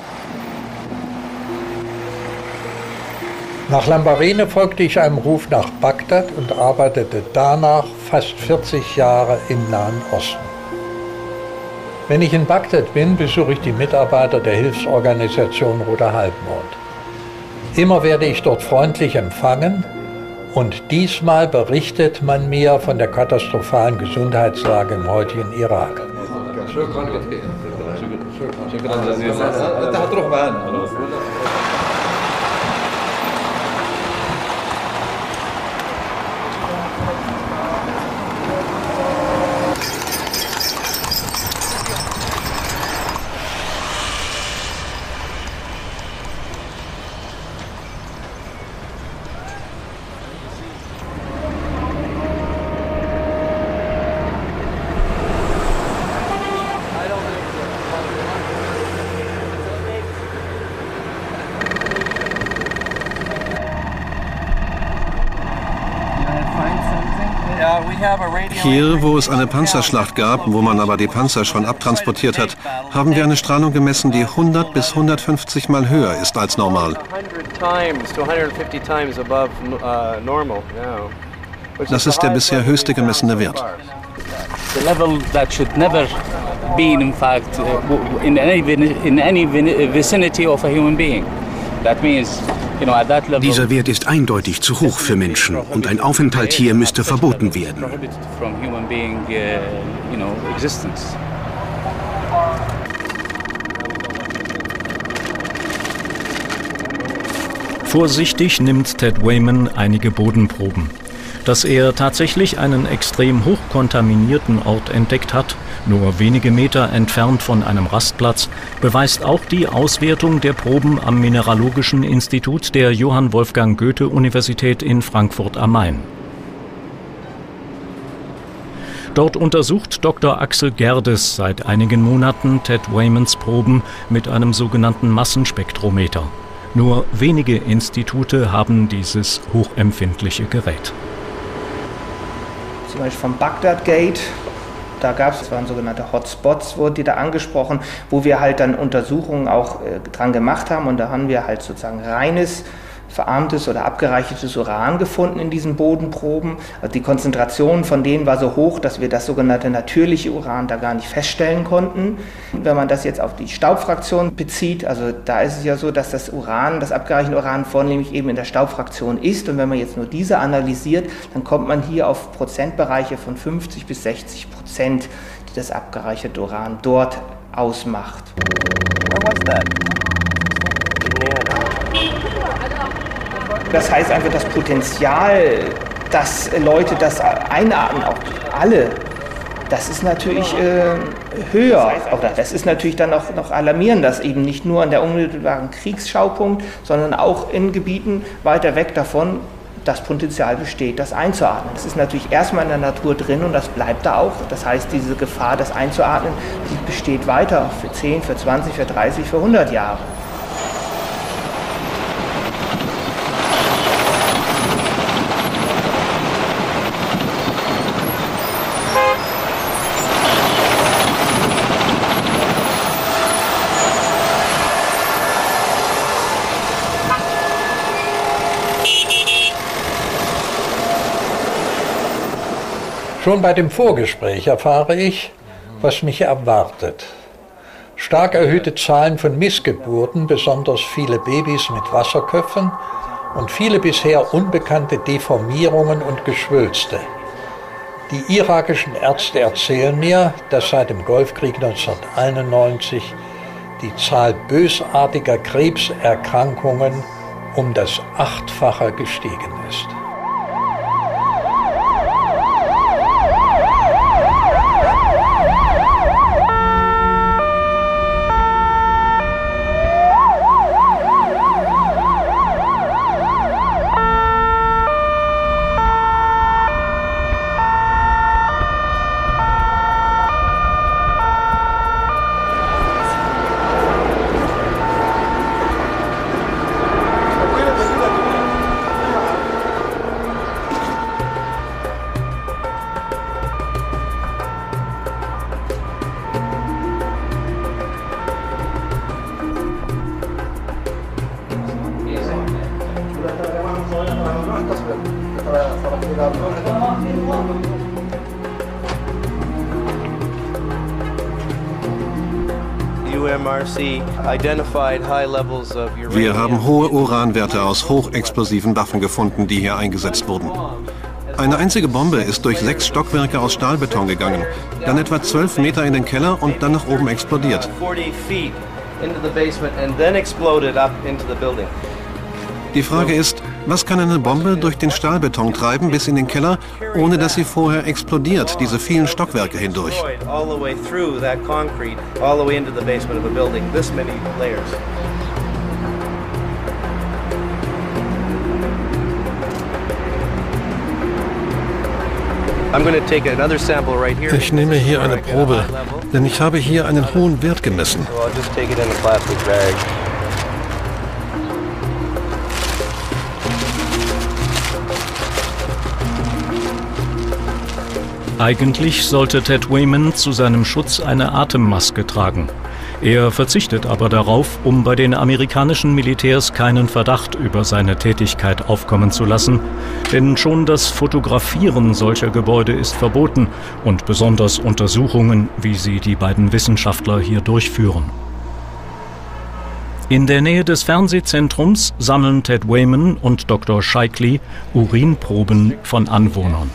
Nach Lambarene folgte ich einem Ruf nach Bagdad und arbeitete danach fast vierzig Jahre im Nahen Osten. Wenn ich in Bagdad bin, besuche ich die Mitarbeiter der Hilfsorganisation Roter Halbmond. Immer werde ich dort freundlich empfangen und diesmal berichtet man mir von der katastrophalen Gesundheitslage im heutigen Irak. Hier, wo es eine Panzerschlacht gab, wo man aber die Panzer schon abtransportiert hat, haben wir eine Strahlung gemessen, die hundert bis hundertfünfzig Mal höher ist als normal. Das ist der bisher höchste gemessene Wert. The level that should never be, in fact, in any in any vicinity of a human being. That means, you know, at that level. Dieser Wert ist eindeutig zu hoch für Menschen und ein Aufenthalt hier müsste verboten werden. From human being, you know, existence. Vorsichtig nimmt Ted Wayman einige Bodenproben. Dass er tatsächlich einen extrem hochkontaminierten Ort entdeckt hat, nur wenige Meter entfernt von einem Rastplatz, beweist auch die Auswertung der Proben am Mineralogischen Institut der Johann Wolfgang Goethe-Universität in Frankfurt am Main. Dort untersucht Doktor Axel Gerdes seit einigen Monaten Ted Waymans Proben mit einem sogenannten Massenspektrometer. Nur wenige Institute haben dieses hochempfindliche Gerät. Zum Beispiel vom Bagdad Gate, da gab es, das waren sogenannte Hotspots, wurden die da angesprochen, wo wir halt dann Untersuchungen auch äh, dran gemacht haben und da haben wir halt sozusagen reines, verarmtes oder abgereichertes Uran gefunden in diesen Bodenproben. Also die Konzentration von denen war so hoch, dass wir das sogenannte natürliche Uran da gar nicht feststellen konnten. Wenn man das jetzt auf die Staubfraktion bezieht, also da ist es ja so, dass das Uran, das abgereicherte Uran vornehmlich eben in der Staubfraktion ist und wenn man jetzt nur diese analysiert, dann kommt man hier auf Prozentbereiche von fünfzig bis sechzig Prozent, die das abgereicherte Uran dort ausmacht. Das heißt einfach, das Potenzial, dass Leute das einatmen, auch alle, das ist natürlich äh, höher. Auch das ist natürlich dann auch noch alarmierend, dass eben nicht nur an der unmittelbaren Kriegsschaupunkt, sondern auch in Gebieten weiter weg davon das Potenzial besteht, das einzuatmen. Das ist natürlich erstmal in der Natur drin und das bleibt da auch. Das heißt, diese Gefahr, das einzuatmen, die besteht weiter für zehn, für zwanzig, für dreißig, für hundert Jahre. Schon bei dem Vorgespräch erfahre ich, was mich erwartet. Stark erhöhte Zahlen von Missgeburten, besonders viele Babys mit Wasserköpfen und viele bisher unbekannte Deformierungen und Geschwülste. Die irakischen Ärzte erzählen mir, dass seit dem Golfkrieg neunzehnhunderteinundneunzig die Zahl bösartiger Krebserkrankungen um das Achtfache gestiegen ist. Wir haben hohe Uranwerte aus hochexplosiven Waffen gefunden, die hier eingesetzt wurden. Eine einzige Bombe ist durch sechs Stockwerke aus Stahlbeton gegangen, dann etwa zwölf Meter in den Keller und dann nach oben explodiert. Die Frage ist, was kann eine Bombe durch den Stahlbeton treiben bis in den Keller, ohne dass sie vorher explodiert, diese vielen Stockwerke hindurch? Ich nehme hier eine Probe, denn ich habe hier einen hohen Wert gemessen. Eigentlich sollte Ted Wayman zu seinem Schutz eine Atemmaske tragen. Er verzichtet aber darauf, um bei den amerikanischen Militärs keinen Verdacht über seine Tätigkeit aufkommen zu lassen, denn schon das Fotografieren solcher Gebäude ist verboten und besonders Untersuchungen, wie sie die beiden Wissenschaftler hier durchführen. In der Nähe des Fernsehzentrums sammeln Ted Wayman und Doktor Shikely Urinproben von Anwohnern.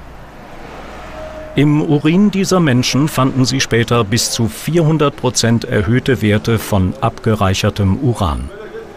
Im Urin dieser Menschen fanden sie später bis zu vierhundert Prozent erhöhte Werte von abgereichertem Uran.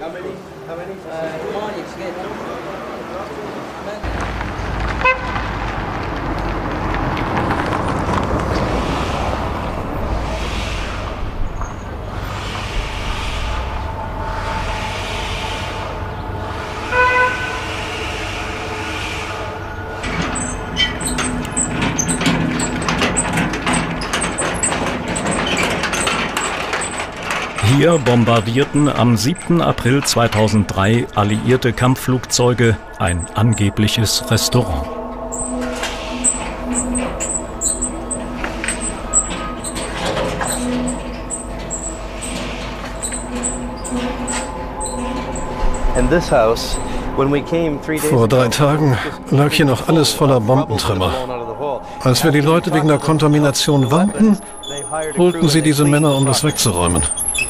Hier bombardierten am siebten April zweitausenddrei alliierte Kampfflugzeuge ein angebliches Restaurant. Vor drei Tagen lag hier noch alles voller Bombentrümmer. Als wir die Leute wegen der Kontamination warnten, holten sie diese Männer, um das wegzuräumen.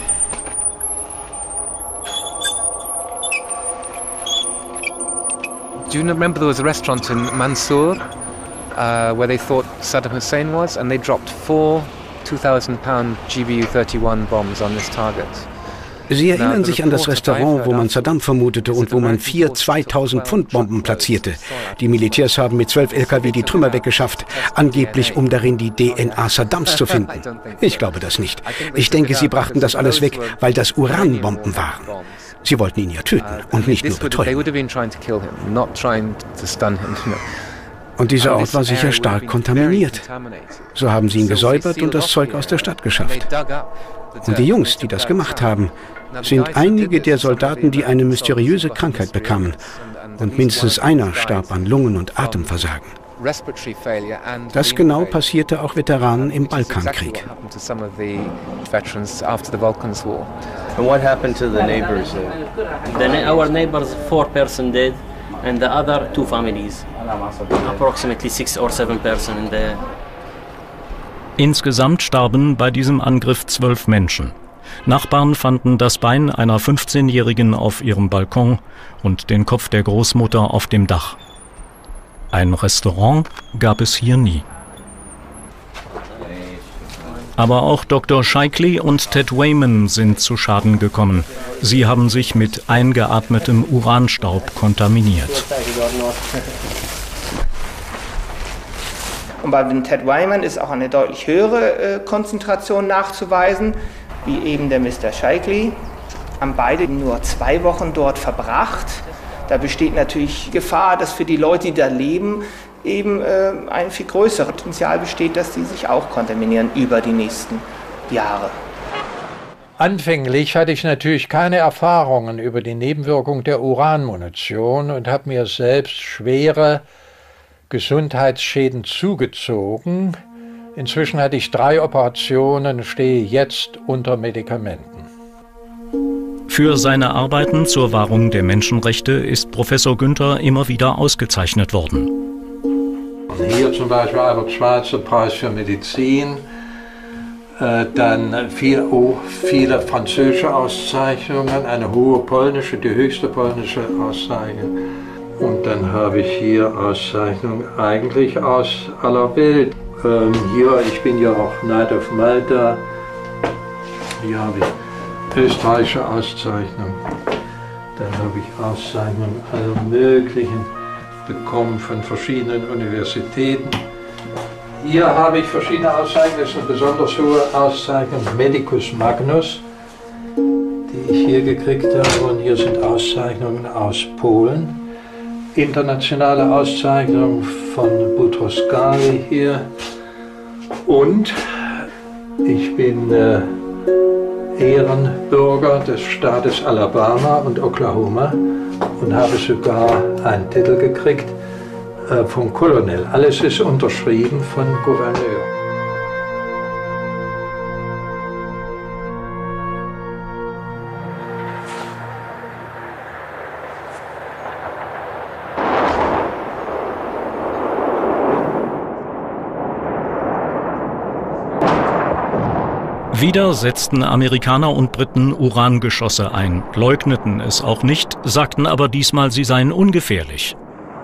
Do you remember there was a restaurant in Mansour uh, where they thought Saddam Hussein was, and they dropped four two thousand pound G B U thirty-one bombs on this target? Sie erinnern sich an das Restaurant, wo man Saddam vermutete und wo man vier zweitausend Pfund Bomben platzierte. Die Militärs haben mit zwölf L K W die Trümmer weggeschafft, angeblich um darin die D N A Saddams zu finden. Ich glaube das nicht. Ich denke, sie brachten das alles weg, weil das Uranbomben waren. Sie wollten ihn ja töten und nicht nur betäuben. Und dieser Ort war sicher stark kontaminiert. So haben sie ihn gesäubert und das Zeug aus der Stadt geschafft. Und die Jungs, die das gemacht haben, sind einige der Soldaten, die eine mysteriöse Krankheit bekamen. Und mindestens einer starb an Lungen- und Atemversagen. Das genau passierte auch Veteranen im Balkankrieg. And what happened to the neighbors? The, our neighbors, four person dead, and the other two families, approximately six or seven person in the. Insgesamt starben bei diesem Angriff zwölf Menschen. Nachbarn fanden das Bein einer fünfzehnjährigen auf ihrem Balkon und den Kopf der Großmutter auf dem Dach. Ein Restaurant gab es hier nie. Aber auch Doktor Shikely und Ted Wayman sind zu Schaden gekommen. Sie haben sich mit eingeatmetem Uranstaub kontaminiert. Und bei dem Ted Wayman ist auch eine deutlich höhere äh, Konzentration nachzuweisen, wie eben der Mister Shikely. Haben beide nur zwei Wochen dort verbracht. Da besteht natürlich Gefahr, dass für die Leute, die da leben, eben äh, ein viel größeres Potenzial besteht, dass sie sich auch kontaminieren über die nächsten Jahre. Anfänglich hatte ich natürlich keine Erfahrungen über die Nebenwirkung der Uranmunition und habe mir selbst schwere Gesundheitsschäden zugezogen. Inzwischen hatte ich drei Operationen und stehe jetzt unter Medikamenten. Für seine Arbeiten zur Wahrung der Menschenrechte ist Professor Günther immer wieder ausgezeichnet worden. Hier zum Beispiel Albert Schweitzer Preis für Medizin, äh, dann viel, oh, viele französische Auszeichnungen, eine hohe polnische, die höchste polnische Auszeichnung. Und dann habe ich hier Auszeichnungen eigentlich aus aller Welt. Ähm, hier, ich bin ja auch Knight of Malta, hier habe ich österreichische Auszeichnungen, dann habe ich Auszeichnungen aller möglichen bekommen von verschiedenen Universitäten. Hier habe ich verschiedene Auszeichnungen, das ist eine besonders hohe Auszeichnung, Medicus Magnus, die ich hier gekriegt habe. Und hier sind Auszeichnungen aus Polen, internationale Auszeichnungen von Boutros Ghali hier. Und ich bin äh, Ehrenbürger des Staates Alabama und Oklahoma und habe sogar einen Titel gekriegt, äh, vom Colonel. Alles ist unterschrieben von Gouverneur. Wieder setzten Amerikaner und Briten Urangeschosse ein, leugneten es auch nicht, sagten aber diesmal, sie seien ungefährlich.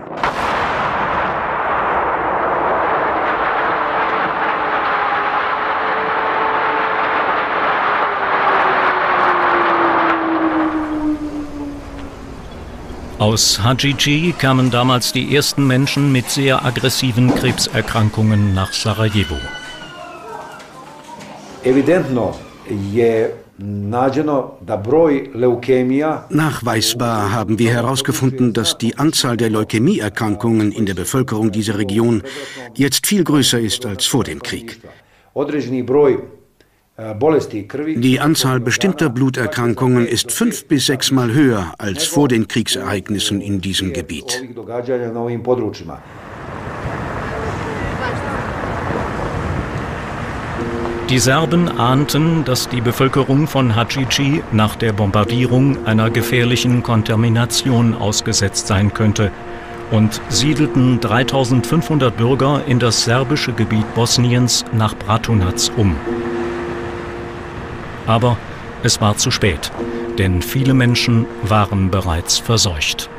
Aus Hadžići kamen damals die ersten Menschen mit sehr aggressiven Krebserkrankungen nach Sarajevo. Nachweisbar haben wir herausgefunden, dass die Anzahl der Leukämieerkrankungen in der Bevölkerung dieser Region jetzt viel größer ist als vor dem Krieg. Die Anzahl bestimmter Bluterkrankungen ist fünf bis sechsmal höher als vor den Kriegsereignissen in diesem Gebiet. Die Serben ahnten, dass die Bevölkerung von Hadžići nach der Bombardierung einer gefährlichen Kontamination ausgesetzt sein könnte und siedelten dreitausendfünfhundert Bürger in das serbische Gebiet Bosniens nach Bratunac um. Aber es war zu spät, denn viele Menschen waren bereits verseucht.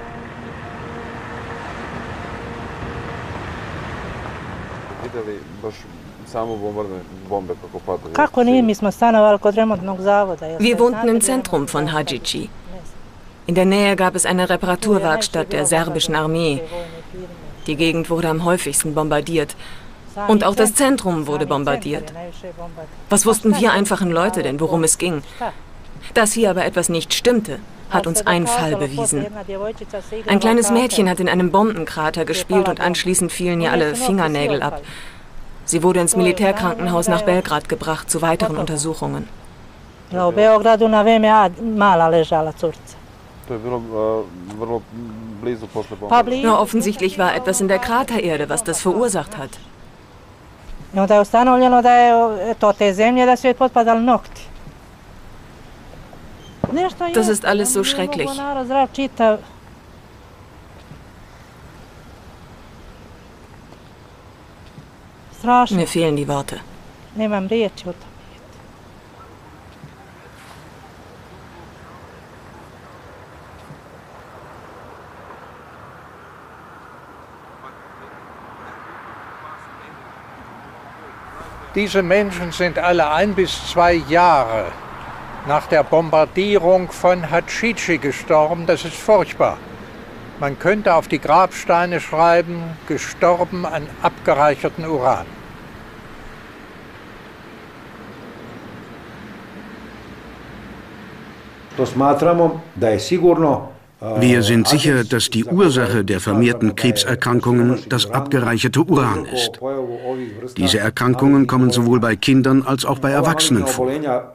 Wir wohnten im Zentrum von Hadžići. In der Nähe gab es eine Reparaturwerkstatt der serbischen Armee. Die Gegend wurde am häufigsten bombardiert. Und auch das Zentrum wurde bombardiert. Was wussten wir einfachen Leute denn, worum es ging? Dass hier aber etwas nicht stimmte, hat uns ein Fall bewiesen. Ein kleines Mädchen hat in einem Bombenkrater gespielt und anschließend fielen ihr alle Fingernägel ab. Sie wurde ins Militärkrankenhaus nach Belgrad gebracht zu weiteren Untersuchungen. U Beogradu na vreme mala ležala curica. Nur offensichtlich war etwas in der Kratererde, was das verursacht hat. I onda je ustanovljeno da je to te zemlje da su joj potpadali nokti. Das ist alles so schrecklich. Mir fehlen die Worte. Nemam riječi o tome. Diese Menschen sind alle ein bis zwei Jahre nach der Bombardierung von Hadžići gestorben. Das ist furchtbar. Man könnte auf die Grabsteine schreiben, gestorben an abgereicherten Uran. Wir sind sicher, dass die Ursache der vermehrten Krebserkrankungen das abgereicherte Uran ist. Diese Erkrankungen kommen sowohl bei Kindern als auch bei Erwachsenen vor.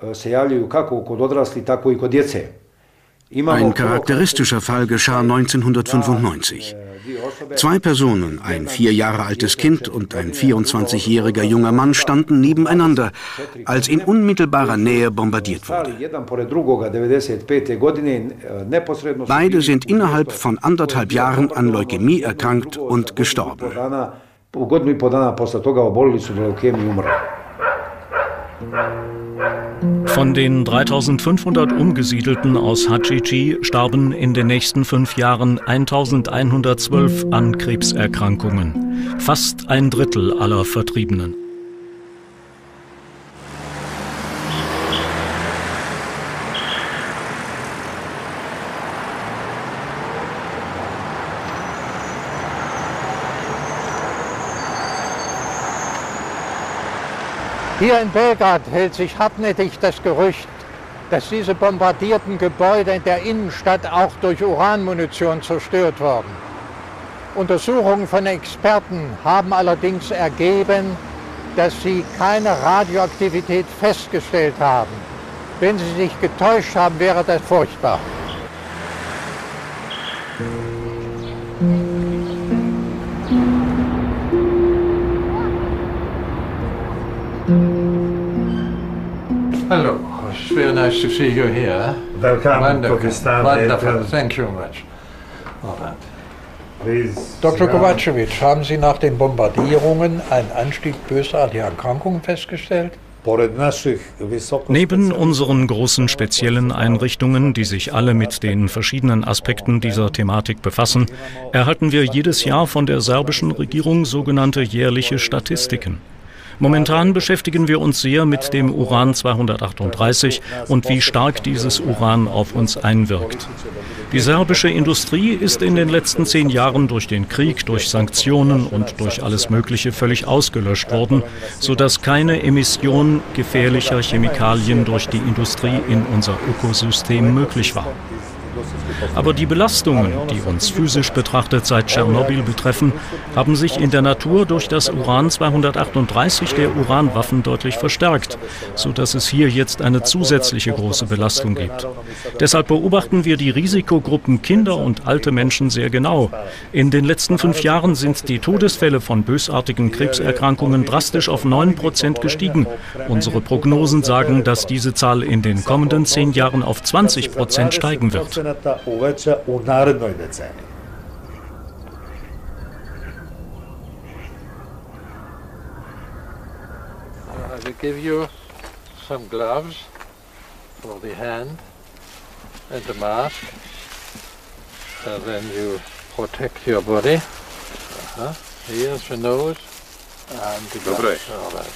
Ein charakteristischer Fall geschah neunzehnhundertfünfundneunzig. Zwei Personen, ein vier Jahre altes Kind und ein vierundzwanzigjähriger junger Mann, standen nebeneinander, als in unmittelbarer Nähe bombardiert wurde. Beide sind innerhalb von anderthalb Jahren an Leukämie erkrankt und gestorben. Von den dreitausendfünfhundert Umgesiedelten aus Hadžići starben in den nächsten fünf Jahren eintausendeinhundertzwölf an Krebserkrankungen, fast ein Drittel aller Vertriebenen. Hier in Belgrad hält sich hartnäckig das Gerücht, dass diese bombardierten Gebäude in der Innenstadt auch durch Uranmunition zerstört wurden. Untersuchungen von Experten haben allerdings ergeben, dass sie keine Radioaktivität festgestellt haben. Wenn sie sich getäuscht haben, wäre das furchtbar. Hello, it's very nice to see you here. Welcome Wonderful. to Pakistan. Wonderful, thank you much. All right. Doktor Kovacevic, haben Sie nach den Bombardierungen einen Anstieg bösartiger Erkrankungen festgestellt? Neben unseren großen speziellen Einrichtungen, die sich alle mit den verschiedenen Aspekten dieser Thematik befassen, erhalten wir jedes Jahr von der serbischen Regierung sogenannte jährliche Statistiken. Momentan beschäftigen wir uns sehr mit dem Uran zweihundertachtunddreißig und wie stark dieses Uran auf uns einwirkt. Die serbische Industrie ist in den letzten zehn Jahren durch den Krieg, durch Sanktionen und durch alles Mögliche völlig ausgelöscht worden, sodass keine Emission gefährlicher Chemikalien durch die Industrie in unser Ökosystem möglich war. Aber die Belastungen, die uns physisch betrachtet seit Tschernobyl betreffen, haben sich in der Natur durch das Uran zweihundertachtunddreißig der Uranwaffen deutlich verstärkt, sodass es hier jetzt eine zusätzliche große Belastung gibt. Deshalb beobachten wir die Risikogruppen Kinder und alte Menschen sehr genau. In den letzten fünf Jahren sind die Todesfälle von bösartigen Krebserkrankungen drastisch auf neun Prozent gestiegen. Unsere Prognosen sagen, dass diese Zahl in den kommenden zehn Jahren auf zwanzig Prozent steigen wird. u narednoj deceniji. I will give you some gloves for the hand and the mask, and then you protect your body. Uh-huh. Here's the nose and the gloves. All right.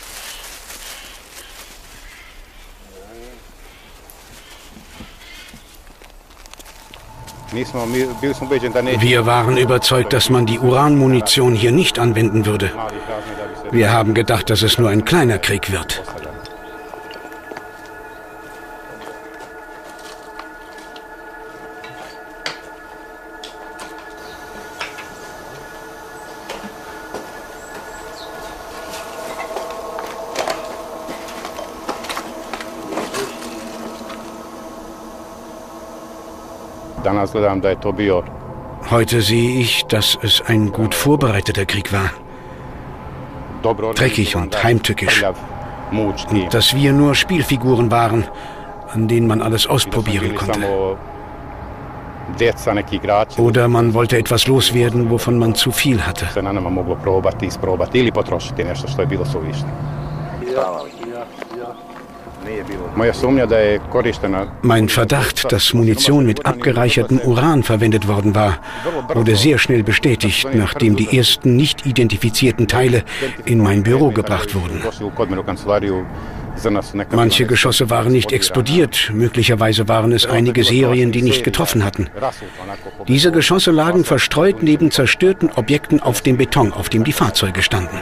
Wir waren überzeugt, dass man die Uranmunition hier nicht anwenden würde. Wir haben gedacht, dass es nur ein kleiner Krieg wird. Heute sehe ich, dass es ein gut vorbereiteter Krieg war. Dreckig und heimtückisch. Und dass wir nur Spielfiguren waren, an denen man alles ausprobieren konnte. Oder man wollte etwas loswerden, wovon man zu viel hatte. Mein Verdacht, dass Munition mit abgereichertem Uran verwendet worden war, wurde sehr schnell bestätigt, nachdem die ersten nicht identifizierten Teile in mein Büro gebracht wurden. Manche Geschosse waren nicht explodiert, möglicherweise waren es einige Serien, die nicht getroffen hatten. Diese Geschosse lagen verstreut neben zerstörten Objekten auf dem Beton, auf dem die Fahrzeuge standen.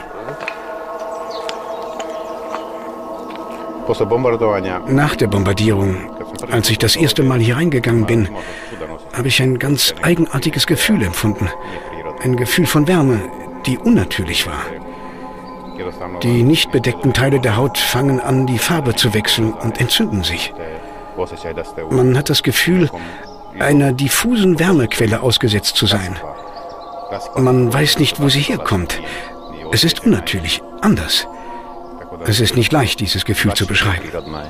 Nach der Bombardierung, als ich das erste Mal hier reingegangen bin, habe ich ein ganz eigenartiges Gefühl empfunden. Ein Gefühl von Wärme, die unnatürlich war. Die nicht bedeckten Teile der Haut fangen an, die Farbe zu wechseln und entzünden sich. Man hat das Gefühl, einer diffusen Wärmequelle ausgesetzt zu sein. Man weiß nicht, wo sie herkommt. Es ist unnatürlich, anders. Es ist nicht leicht, dieses Gefühl zu beschreiben.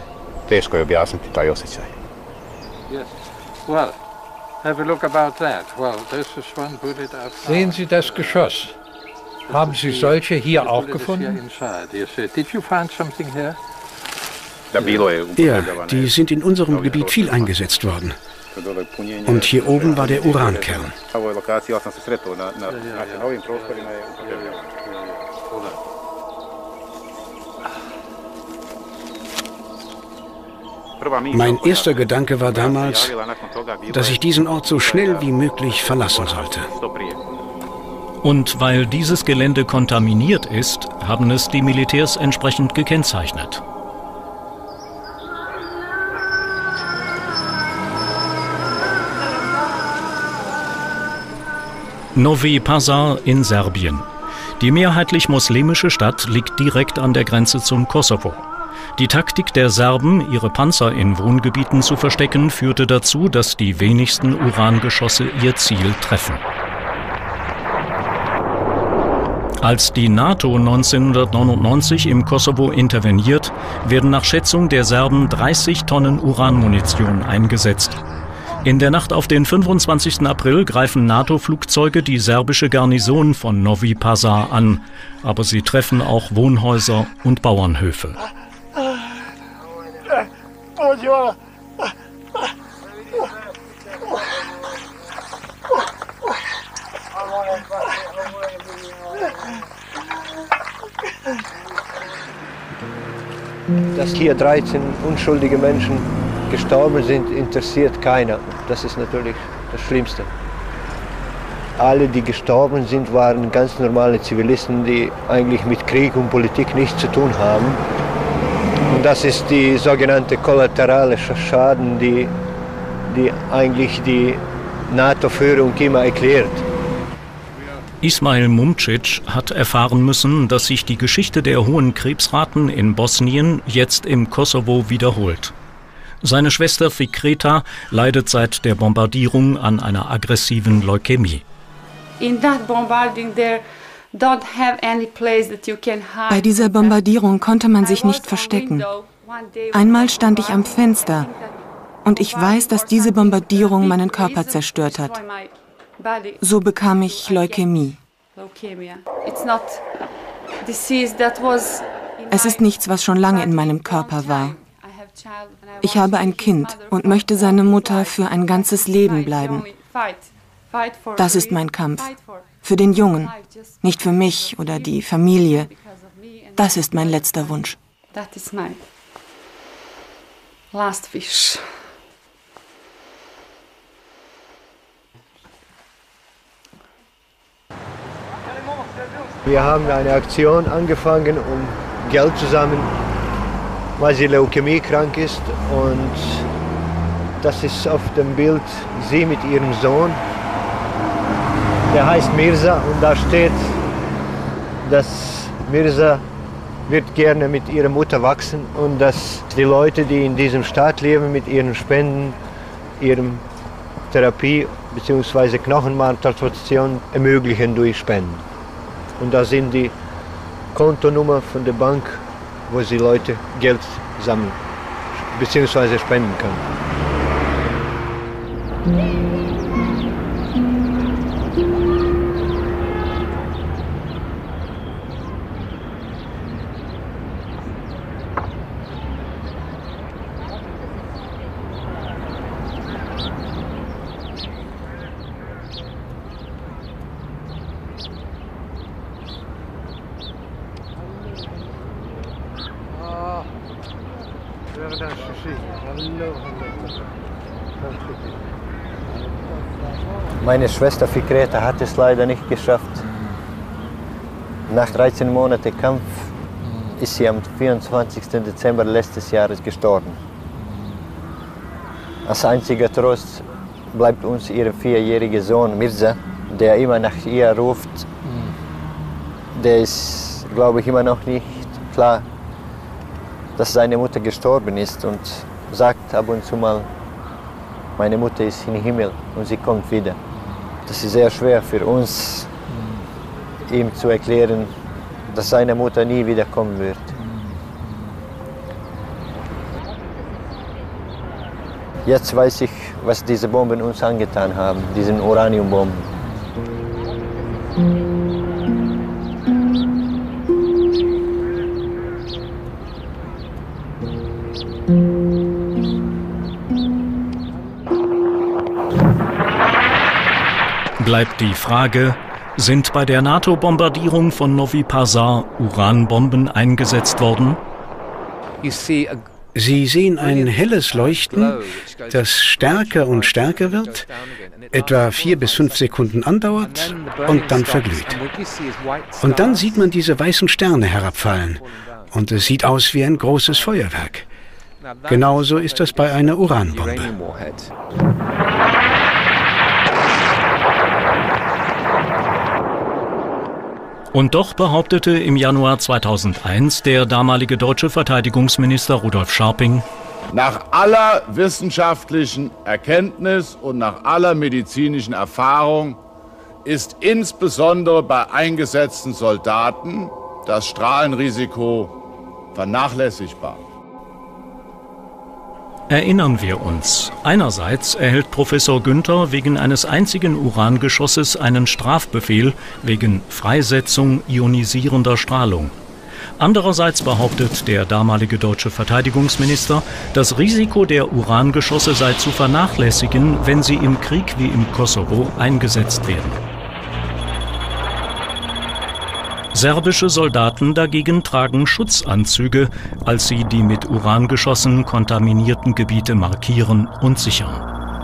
Sehen Sie das Geschoss? Haben Sie solche hier auch gefunden? Ja, die sind in unserem Gebiet viel eingesetzt worden. Und hier oben war der Urankern. Mein erster Gedanke war damals, dass ich diesen Ort so schnell wie möglich verlassen sollte. Und weil dieses Gelände kontaminiert ist, haben es die Militärs entsprechend gekennzeichnet. Novi Pazar in Serbien. Die mehrheitlich muslimische Stadt liegt direkt an der Grenze zum Kosovo. Die Taktik der Serben, ihre Panzer in Wohngebieten zu verstecken, führte dazu, dass die wenigsten Urangeschosse ihr Ziel treffen. Als die NATO neunzehnhundertneunundneunzig im Kosovo interveniert, werden nach Schätzung der Serben dreißig Tonnen Uranmunition eingesetzt. In der Nacht auf den fünfundzwanzigsten April greifen NATO-Flugzeuge die serbische Garnison von Novi Pazar an, aber sie treffen auch Wohnhäuser und Bauernhöfe. Dass hier dreizehn unschuldige Menschen gestorben sind, interessiert keiner. Das ist natürlich das Schlimmste. Alle, die gestorben sind, waren ganz normale Zivilisten, die eigentlich mit Krieg und Politik nichts zu tun haben. Und das ist die sogenannte kollaterale Schaden, die, die eigentlich die NATO-Führung immer erklärt. Ismail Mumcic hat erfahren müssen, dass sich die Geschichte der hohen Krebsraten in Bosnien jetzt im Kosovo wiederholt. Seine Schwester Fikreta leidet seit der Bombardierung an einer aggressiven Leukämie. Bei dieser Bombardierung konnte man sich nicht verstecken. Einmal stand ich am Fenster und ich weiß, dass diese Bombardierung meinen Körper zerstört hat. So bekam ich Leukämie. Es ist nichts, was schon lange in meinem Körper war. Ich habe ein Kind und möchte seine Mutter für ein ganzes Leben bleiben. Das ist mein Kampf. Für den Jungen, nicht für mich oder die Familie. Das ist mein letzter Wunsch. Wir haben eine Aktion angefangen, um Geld zu sammeln, weil sie leukämiekrank ist. Und das ist auf dem Bild sie mit ihrem Sohn. Der heißt Mirza und da steht, dass Mirza wird gerne mit ihrer Mutter wachsen und dass die Leute, die in diesem Staat leben, mit ihren Spenden, ihrem Therapie bzw. Knochenmarktransplantation ermöglichen durch Spenden. Und da sind die Kontonummer von der Bank, wo sie Leute Geld sammeln bzw. spenden können. Meine Schwester Fikreta hat es leider nicht geschafft. Nach dreizehn Monaten Kampf ist sie am vierundzwanzigsten Dezember letztes Jahres gestorben. Als einziger Trost bleibt uns ihr vierjähriger Sohn Mirza, der immer nach ihr ruft. Der ist, glaube ich, immer noch nicht klar, dass seine Mutter gestorben ist und sagt ab und zu mal, meine Mutter ist im Himmel und sie kommt wieder. Das ist sehr schwer für uns, ihm zu erklären, dass seine Mutter nie wiederkommen wird. Jetzt weiß ich, was diese Bomben uns angetan haben, diese Uraniumbomben. Bleibt die Frage, sind bei der NATO-Bombardierung von Novi Pazar Uranbomben eingesetzt worden? Sie sehen ein helles Leuchten, das stärker und stärker wird, etwa vier bis fünf Sekunden andauert und dann verglüht. Und dann sieht man diese weißen Sterne herabfallen und es sieht aus wie ein großes Feuerwerk. Genauso ist das bei einer Uranbombe. Und doch behauptete im Januar zweitausendeins der damalige deutsche Verteidigungsminister Rudolf Scharping: Nach aller wissenschaftlichen Erkenntnis und nach aller medizinischen Erfahrung ist insbesondere bei eingesetzten Soldaten das Strahlenrisiko vernachlässigbar. Erinnern wir uns. Einerseits erhält Professor Günther wegen eines einzigen Urangeschosses einen Strafbefehl wegen Freisetzung ionisierender Strahlung. Andererseits behauptet der damalige deutsche Verteidigungsminister, das Risiko der Urangeschosse sei zu vernachlässigen, wenn sie im Krieg wie im Kosovo eingesetzt werden. Serbische Soldaten dagegen tragen Schutzanzüge, als sie die mit Urangeschossen kontaminierten Gebiete markieren und sichern.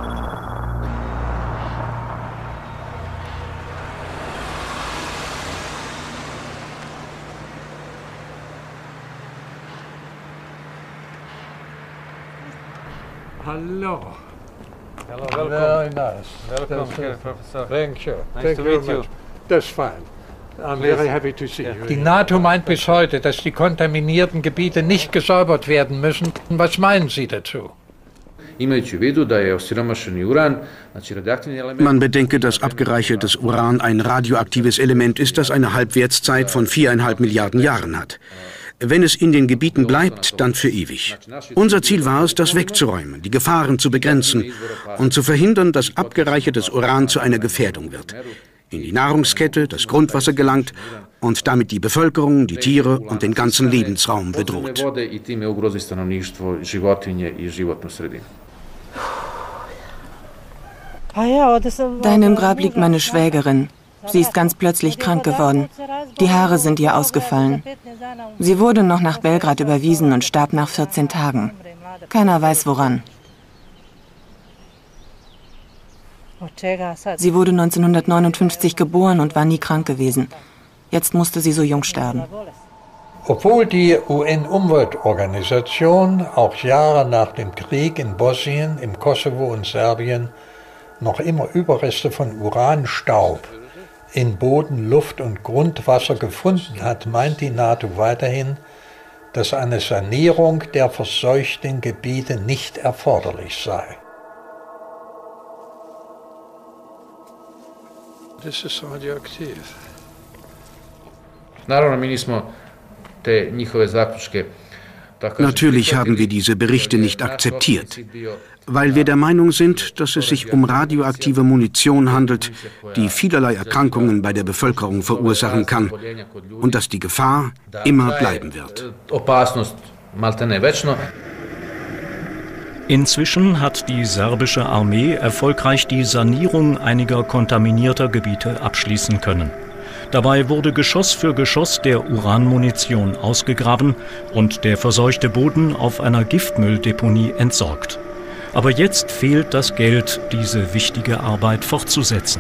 Hello. Hello, welcome. Very nice. Welcome, here, Professor. Thank you. Nice Thank to you meet you. Much. That's fine. I'm Please. Very happy to see yeah. you. Die NATO meint bis heute, dass die kontaminierten Gebiete nicht gesäubert werden müssen. Was meinen Sie dazu? Man bedenke, dass abgereichertes Uran ein radioaktives Element ist, das eine Halbwertszeit von viereinhalb Milliarden Jahren hat. Wenn es in den Gebieten bleibt, dann für ewig. Unser Ziel war es, das wegzuräumen, die Gefahren zu begrenzen und zu verhindern, dass abgereichertes Uran zu einer Gefährdung wird. In die Nahrungskette, das Grundwasser gelangt und damit die Bevölkerung, die Tiere und den ganzen Lebensraum bedroht. Da in dem Grab liegt meine Schwägerin. Sie ist ganz plötzlich krank geworden. Die Haare sind ihr ausgefallen. Sie wurde noch nach Belgrad überwiesen und starb nach vierzehn Tagen. Keiner weiß woran. Sie wurde neunzehnhundertneunundfünfzig geboren und war nie krank gewesen. Jetzt musste sie so jung sterben. Obwohl die U N-Umweltorganisation auch Jahre nach dem Krieg in Bosnien, im Kosovo und Serbien noch immer Überreste von Uranstaub in Boden, Luft und Grundwasser gefunden hat, meint die NATO weiterhin, dass eine Sanierung der verseuchten Gebiete nicht erforderlich sei. Das ist radioaktiv. Natürlich haben wir diese Berichte nicht akzeptiert, weil wir der Meinung sind, dass es sich um radioaktive Munition handelt, die vielerlei Erkrankungen bei der Bevölkerung verursachen kann und dass die Gefahr immer bleiben wird. Inzwischen hat die serbische Armee erfolgreich die Sanierung einiger kontaminierter Gebiete abschließen können. Dabei wurde Geschoss für Geschoss der Uranmunition ausgegraben und der verseuchte Boden auf einer Giftmülldeponie entsorgt. Aber jetzt fehlt das Geld, diese wichtige Arbeit fortzusetzen.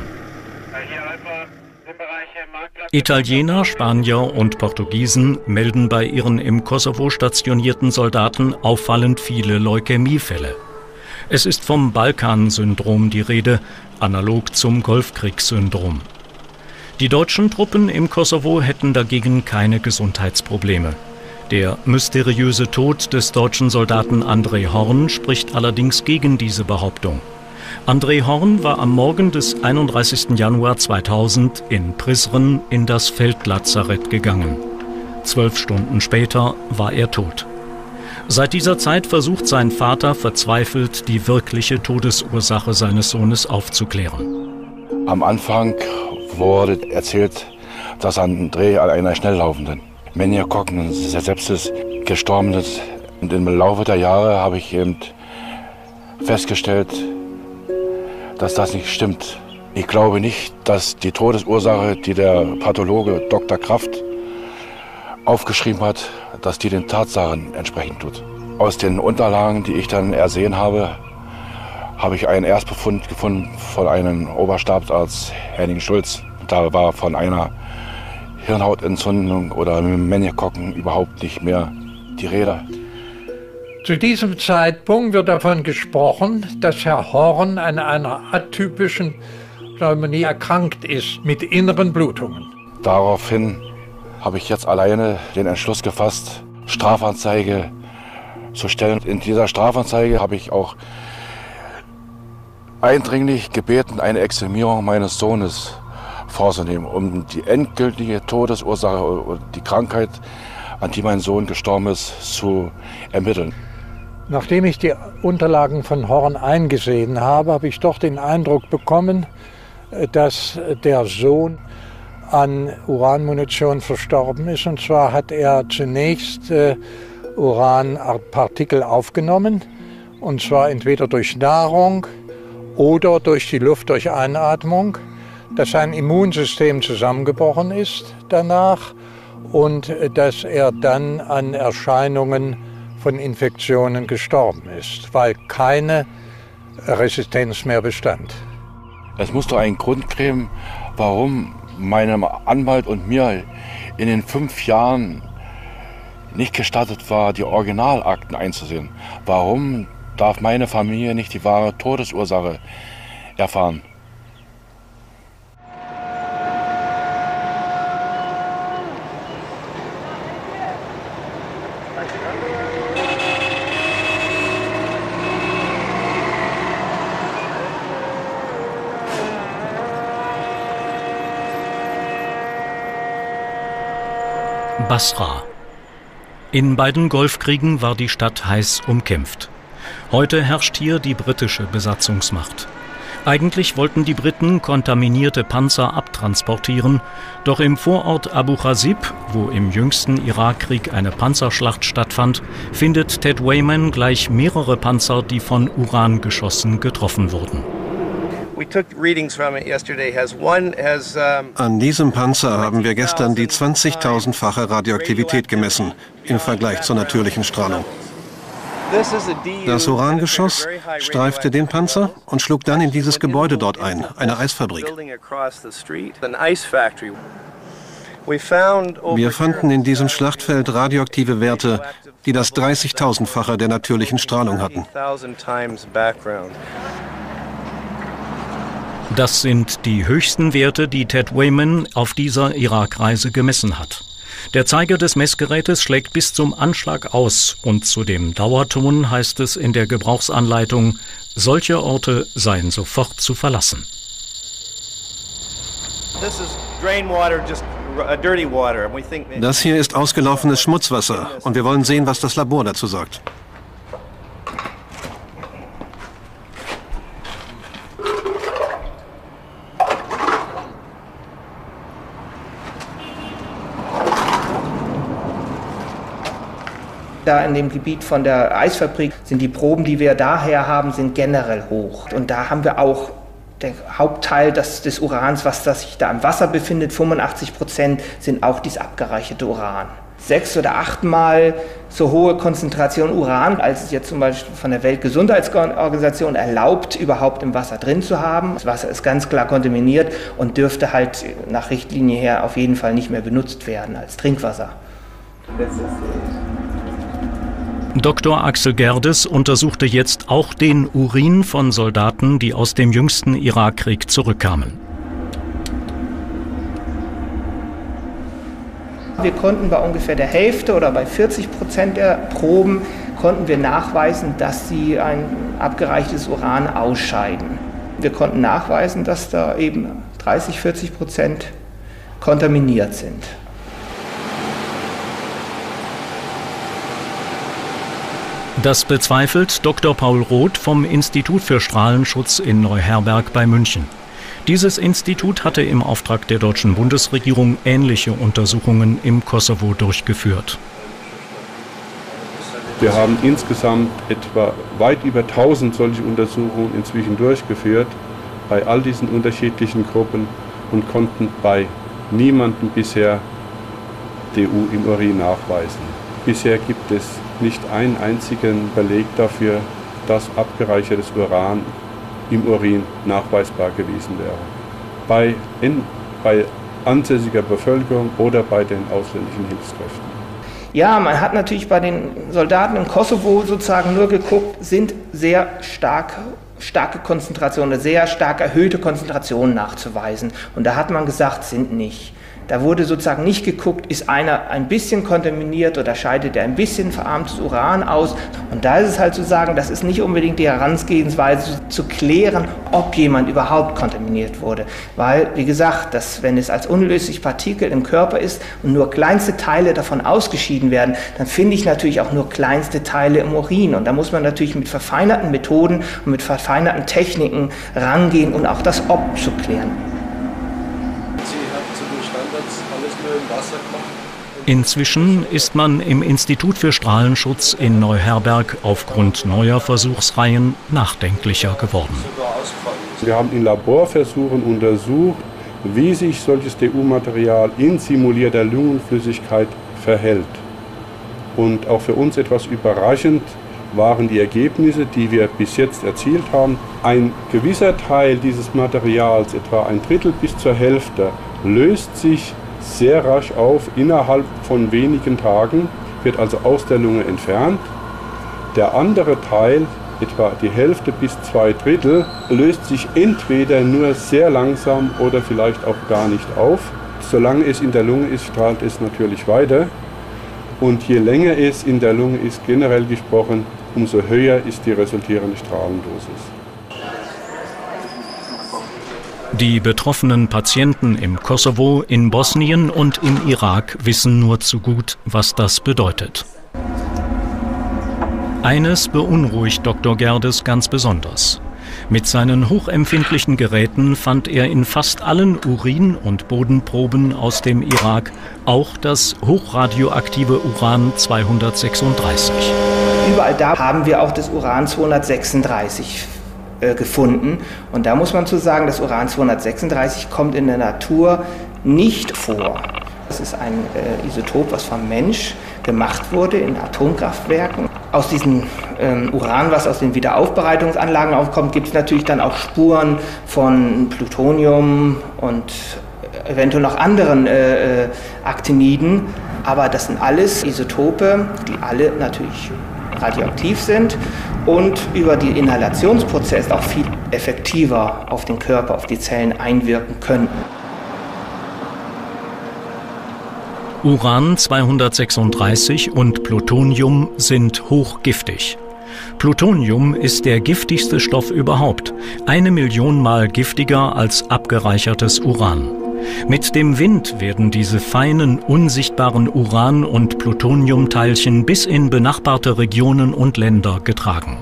Italiener, Spanier und Portugiesen melden bei ihren im Kosovo stationierten Soldaten auffallend viele Leukämiefälle. Es ist vom Balkan-Syndrom die Rede, analog zum Golfkriegssyndrom. Die deutschen Truppen im Kosovo hätten dagegen keine Gesundheitsprobleme. Der mysteriöse Tod des deutschen Soldaten André Horn spricht allerdings gegen diese Behauptung. André Horn war am Morgen des einunddreißigsten Januar zweitausend in Prizren in das Feldlazarett gegangen. Zwölf Stunden später war er tot. Seit dieser Zeit versucht sein Vater verzweifelt, die wirkliche Todesursache seines Sohnes aufzuklären. Am Anfang wurde erzählt, dass André an einer schnelllaufenden Meningokokken Sepsis gestorben ist. Und im Laufe der Jahre habe ich eben festgestellt, dass das nicht stimmt. Ich glaube nicht, dass die Todesursache, die der Pathologe Doktor Kraft aufgeschrieben hat, dass die den Tatsachen entsprechen tut. Aus den Unterlagen, die ich dann ersehen habe, habe ich einen Erstbefund gefunden von einem Oberstabsarzt, Henning Schulz. Da war von einer Hirnhautentzündung oder Meningokokken überhaupt nicht mehr die Rede. Zu diesem Zeitpunkt wird davon gesprochen, dass Herr Horn an einer atypischen Pneumonie erkrankt ist, mit inneren Blutungen. Daraufhin habe ich jetzt alleine den Entschluss gefasst, Strafanzeige zu stellen. In dieser Strafanzeige habe ich auch eindringlich gebeten, eine Exhumierung meines Sohnes vorzunehmen, um die endgültige Todesursache oder die Krankheit, an die mein Sohn gestorben ist, zu ermitteln. Nachdem ich die Unterlagen von Horn eingesehen habe, habe ich doch den Eindruck bekommen, dass der Sohn an Uranmunition verstorben ist. Und zwar hat er zunächst äh, Uranpartikel aufgenommen, und zwar entweder durch Nahrung oder durch die Luft, durch Einatmung, dass sein Immunsystem zusammengebrochen ist danach und dass er dann an Erscheinungen von Infektionen gestorben ist, weil keine Resistenz mehr bestand. Es muss doch einen Grund geben, warum meinem Anwalt und mir in den fünf Jahren nicht gestattet war, die Originalakten einzusehen. Warum darf meine Familie nicht die wahre Todesursache erfahren? Basra. In beiden Golfkriegen war die Stadt heiß umkämpft. Heute herrscht hier die britische Besatzungsmacht. Eigentlich wollten die Briten kontaminierte Panzer abtransportieren, doch im Vorort Abu Ghazib, wo im jüngsten Irakkrieg eine Panzerschlacht stattfand, findet Ted Wayman gleich mehrere Panzer, die von Urangeschossen getroffen wurden. An diesem Panzer haben wir gestern die zwanzigtausendfache Radioaktivität gemessen im Vergleich zur natürlichen Strahlung. Das Urangeschoss streifte den Panzer und schlug dann in dieses Gebäude dort ein, eine Eisfabrik. Wir fanden in diesem Schlachtfeld radioaktive Werte, die das dreißigtausendfache der natürlichen Strahlung hatten. Das sind die höchsten Werte, die Ted Wayman auf dieser Irakreise gemessen hat. Der Zeiger des Messgerätes schlägt bis zum Anschlag aus und zu dem Dauerton heißt es in der Gebrauchsanleitung, solche Orte seien sofort zu verlassen. Das hier ist ausgelaufenes Schmutzwasser und wir wollen sehen, was das Labor dazu sagt. Da in dem Gebiet von der Eisfabrik sind die Proben, die wir daher haben, sind generell hoch. Und da haben wir auch der Hauptteil des, des Urans, was das sich da im Wasser befindet, fünfundachtzig Prozent sind auch dieses abgereicherte Uran. Sechs- oder achtmal so hohe Konzentration Uran, als es jetzt zum Beispiel von der Weltgesundheitsorganisation erlaubt, überhaupt im Wasser drin zu haben. Das Wasser ist ganz klar kontaminiert und dürfte halt nach Richtlinie her auf jeden Fall nicht mehr benutzt werden als Trinkwasser. Doktor Axel Gerdes untersuchte jetzt auch den Urin von Soldaten, die aus dem jüngsten Irakkrieg zurückkamen. Wir konnten bei ungefähr der Hälfte oder bei vierzig Prozent der Proben konnten wir nachweisen, dass sie ein abgereichtes Uran ausscheiden. Wir konnten nachweisen, dass da eben dreißig, vierzig Prozent kontaminiert sind. Das bezweifelt Doktor Paul Roth vom Institut für Strahlenschutz in Neuherberg bei München. Dieses Institut hatte im Auftrag der deutschen Bundesregierung ähnliche Untersuchungen im Kosovo durchgeführt. Wir haben insgesamt etwa weit über tausend solche Untersuchungen inzwischen durchgeführt bei all diesen unterschiedlichen Gruppen und konnten bei niemandem bisher D U im Urin nachweisen. Bisher gibt es nicht einen einzigen Beleg dafür, dass abgereichertes Uran im Urin nachweisbar gewesen wäre. Bei, in, bei ansässiger Bevölkerung oder bei den ausländischen Hilfskräften. Ja, man hat natürlich bei den Soldaten im Kosovo sozusagen nur geguckt, sind sehr stark, starke Konzentrationen, sehr stark erhöhte Konzentrationen nachzuweisen. Und da hat man gesagt, sind nicht. Da wurde sozusagen nicht geguckt, ist einer ein bisschen kontaminiert oder scheidet er ein bisschen verarmtes Uran aus. Und da ist es halt zu sagen, das ist nicht unbedingt die Herangehensweise zu klären, ob jemand überhaupt kontaminiert wurde. Weil, wie gesagt, dass, wenn es als unlösliche Partikel im Körper ist und nur kleinste Teile davon ausgeschieden werden, dann finde ich natürlich auch nur kleinste Teile im Urin. Und da muss man natürlich mit verfeinerten Methoden und mit verfeinerten Techniken rangehen und auch das Ob zu klären. Inzwischen ist man im Institut für Strahlenschutz in Neuherberg aufgrund neuer Versuchsreihen nachdenklicher geworden. Wir haben in Laborversuchen untersucht, wie sich solches D U-Material in simulierter Lungenflüssigkeit verhält. Und auch für uns etwas überraschend waren die Ergebnisse, die wir bis jetzt erzielt haben. Ein gewisser Teil dieses Materials, etwa ein Drittel bis zur Hälfte, löst sich sehr rasch auf, innerhalb von wenigen Tagen, wird also aus der Lunge entfernt. Der andere Teil, etwa die Hälfte bis zwei Drittel, löst sich entweder nur sehr langsam oder vielleicht auch gar nicht auf. Solange es in der Lunge ist, strahlt es natürlich weiter. Und je länger es in der Lunge ist, generell gesprochen, umso höher ist die resultierende Strahlendosis. Die betroffenen Patienten im Kosovo, in Bosnien und im Irak wissen nur zu gut, was das bedeutet. Eines beunruhigt Doktor Gerdes ganz besonders. Mit seinen hochempfindlichen Geräten fand er in fast allen Urin- und Bodenproben aus dem Irak auch das hochradioaktive Uran zweihundertsechsunddreißig. Überall da haben wir auch das Uran zweihundertsechsunddreißig gefunden. Und da muss man zu sagen, das Uran zweihundertsechsunddreißig kommt in der Natur nicht vor. Das ist ein äh, Isotop, was vom Mensch gemacht wurde in Atomkraftwerken. Aus diesem ähm, Uran, was aus den Wiederaufbereitungsanlagen aufkommt, gibt es natürlich dann auch Spuren von Plutonium und eventuell noch anderen äh, äh, Actiniden. Aber das sind alles Isotope, die alle natürlich radioaktiv sind und über den Inhalationsprozess auch viel effektiver auf den Körper, auf die Zellen einwirken könnten. Uran zweihundertsechsunddreißig und Plutonium sind hochgiftig. Plutonium ist der giftigste Stoff überhaupt, eine Million Mal giftiger als abgereichertes Uran. Mit dem Wind werden diese feinen, unsichtbaren Uran- und Plutoniumteilchen bis in benachbarte Regionen und Länder getragen.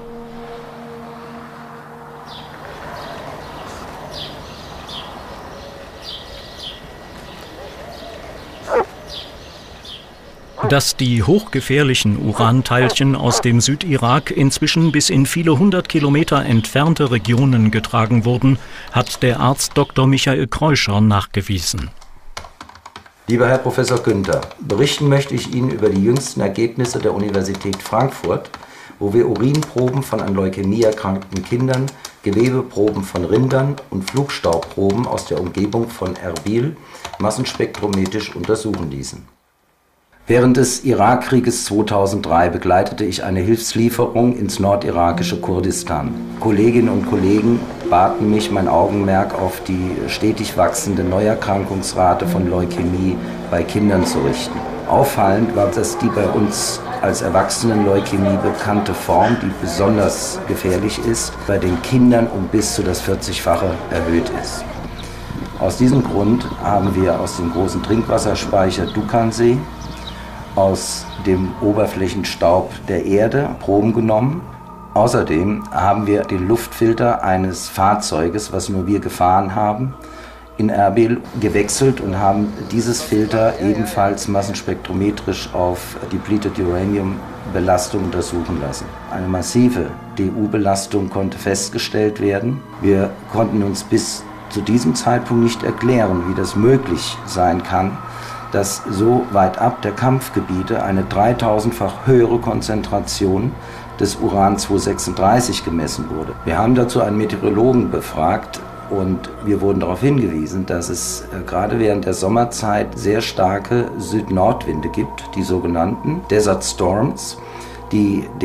Dass die hochgefährlichen Uranteilchen aus dem Südirak inzwischen bis in viele hundert Kilometer entfernte Regionen getragen wurden, hat der Arzt Doktor Michael Kreuscher nachgewiesen. Lieber Herr Professor Günther, berichten möchte ich Ihnen über die jüngsten Ergebnisse der Universität Frankfurt, wo wir Urinproben von an Leukämie erkrankten Kindern, Gewebeproben von Rindern und Flugstaubproben aus der Umgebung von Erbil massenspektrometrisch untersuchen ließen. Während des Irakkrieges zweitausenddrei begleitete ich eine Hilfslieferung ins nordirakische Kurdistan. Kolleginnen und Kollegen baten mich, mein Augenmerk auf die stetig wachsende Neuerkrankungsrate von Leukämie bei Kindern zu richten. Auffallend war, dass die bei uns als Erwachsenen-Leukämie bekannte Form, die besonders gefährlich ist, bei den Kindern um bis zu das vierzigfache erhöht ist. Aus diesem Grund haben wir aus dem großen Trinkwasserspeicher Dukansee aus dem Oberflächenstaub der Erde Proben genommen. Außerdem haben wir den Luftfilter eines Fahrzeuges, was nur wir gefahren haben, in Erbil gewechselt und haben dieses Filter ebenfalls massenspektrometrisch auf Depleted Uranium Belastung untersuchen lassen. Eine massive D U-Belastung konnte festgestellt werden. Wir konnten uns bis zu diesem Zeitpunkt nicht erklären, wie das möglich sein kann, dass so weit ab der Kampfgebiete eine dreitausendfach höhere Konzentration des Uran zweihundertsechsunddreißig gemessen wurde. Wir haben dazu einen Meteorologen befragt und wir wurden darauf hingewiesen, dass es äh, gerade während der Sommerzeit sehr starke Süd-Nord-Winde gibt, die sogenannten Desert Storms, die den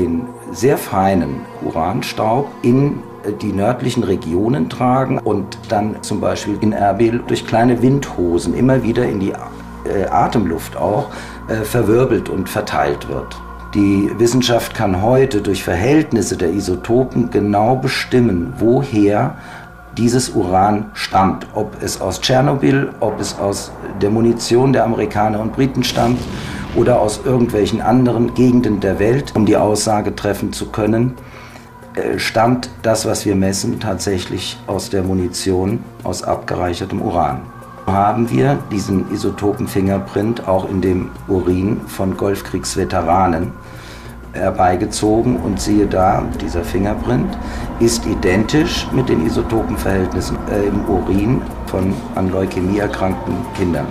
sehr feinen Uranstaub in die nördlichen Regionen tragen und dann zum Beispiel in Erbil durch kleine Windhosen immer wieder in die äh, Atemluft auch äh, verwirbelt und verteilt wird. Die Wissenschaft kann heute durch Verhältnisse der Isotopen genau bestimmen, woher dieses Uran stammt. Ob es aus Tschernobyl, ob es aus der Munition der Amerikaner und Briten stammt oder aus irgendwelchen anderen Gegenden der Welt, um die Aussage treffen zu können, stammt das, was wir messen, tatsächlich aus der Munition, aus abgereichertem Uran. Haben wir diesen Isotopen-Fingerprint auch in dem Urin von Golfkriegsveteranen herbeigezogen und siehe da, dieser Fingerprint ist identisch mit den Isotopenverhältnissen äh, im Urin von an Leukämie erkrankten Kindern.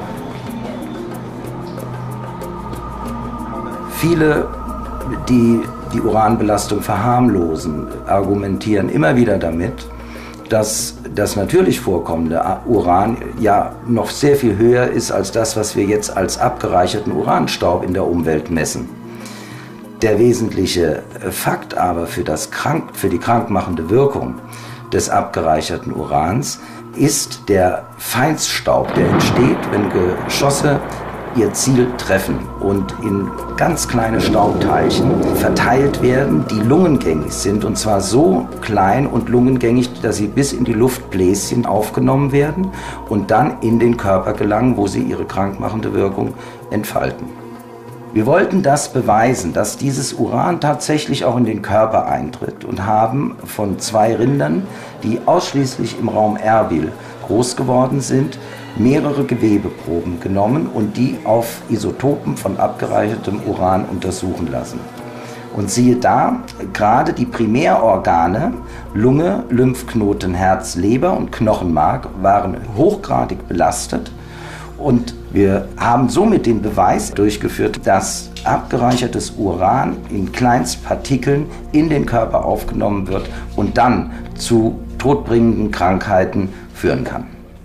Viele, die die Uranbelastung verharmlosen, argumentieren immer wieder damit, dass das natürlich vorkommende Uran ja noch sehr viel höher ist als das, was wir jetzt als abgereicherten Uranstaub in der Umwelt messen. Der wesentliche Fakt aber für, das krank, für die krankmachende Wirkung des abgereicherten Urans ist der Feinstaub, der entsteht, wenn Geschosse ihr Ziel treffen und in ganz kleine Staubteilchen verteilt werden, die lungengängig sind, und zwar so klein und lungengängig, dass sie bis in die Luftbläschen aufgenommen werden und dann in den Körper gelangen, wo sie ihre krankmachende Wirkung entfalten. Wir wollten das beweisen, dass dieses Uran tatsächlich auch in den Körper eintritt und haben von zwei Rindern, die ausschließlich im Raum Erbil groß geworden sind, mehrere Gewebeproben genommen und die auf Isotopen von abgereichertem Uran untersuchen lassen. Und siehe da, gerade die Primärorgane, Lunge, Lymphknoten, Herz, Leber und Knochenmark waren hochgradig belastet. Und wir haben somit den Beweis durchgeführt, dass abgereichertes Uran in Kleinstpartikeln in den Körper aufgenommen wird und dann zu todbringenden Krankheiten führen kann.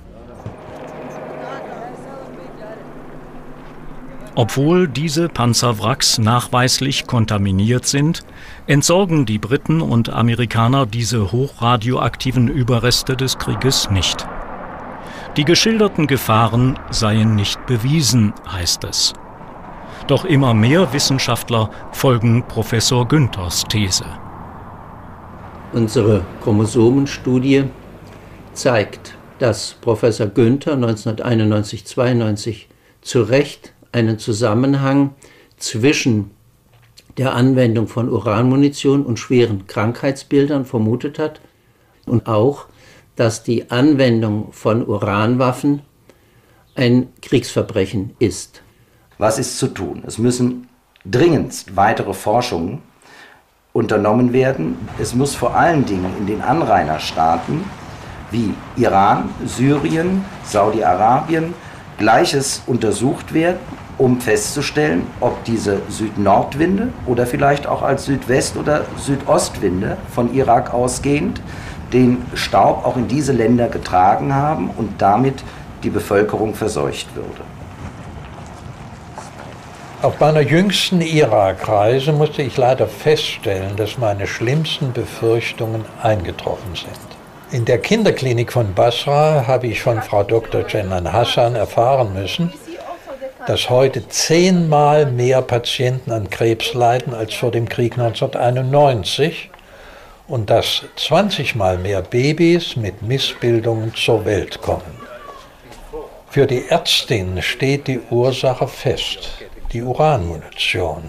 Obwohl diese Panzerwracks nachweislich kontaminiert sind, entsorgen die Briten und Amerikaner diese hochradioaktiven Überreste des Krieges nicht. Die geschilderten Gefahren seien nicht bewiesen, heißt es. Doch immer mehr Wissenschaftler folgen Professor Günthers These. Unsere Chromosomenstudie zeigt, dass Professor Günther neunzehnhunderteinundneunzig zweiundneunzig zu Recht einen Zusammenhang zwischen der Anwendung von Uranmunition und schweren Krankheitsbildern vermutet hat und auch, dass die Anwendung von Uranwaffen ein Kriegsverbrechen ist. Was ist zu tun? Es müssen dringendst weitere Forschungen unternommen werden. Es muss vor allen Dingen in den Anrainerstaaten wie Iran, Syrien, Saudi-Arabien Gleiches untersucht werden, um festzustellen, ob diese Süd-Nord-Winde oder vielleicht auch als Südwest- oder Südostwinde von Irak ausgehend den Staub auch in diese Länder getragen haben und damit die Bevölkerung verseucht würde. Auf meiner jüngsten Irakreise musste ich leider feststellen, dass meine schlimmsten Befürchtungen eingetroffen sind. In der Kinderklinik von Basra habe ich von Frau Doktor Cenan Hassan erfahren müssen, dass heute zehnmal mehr Patienten an Krebs leiden als vor dem Krieg neunzehnhunderteinundneunzig und dass zwanzigmal mehr Babys mit Missbildungen zur Welt kommen. Für die Ärztin steht die Ursache fest, die Uranmunition.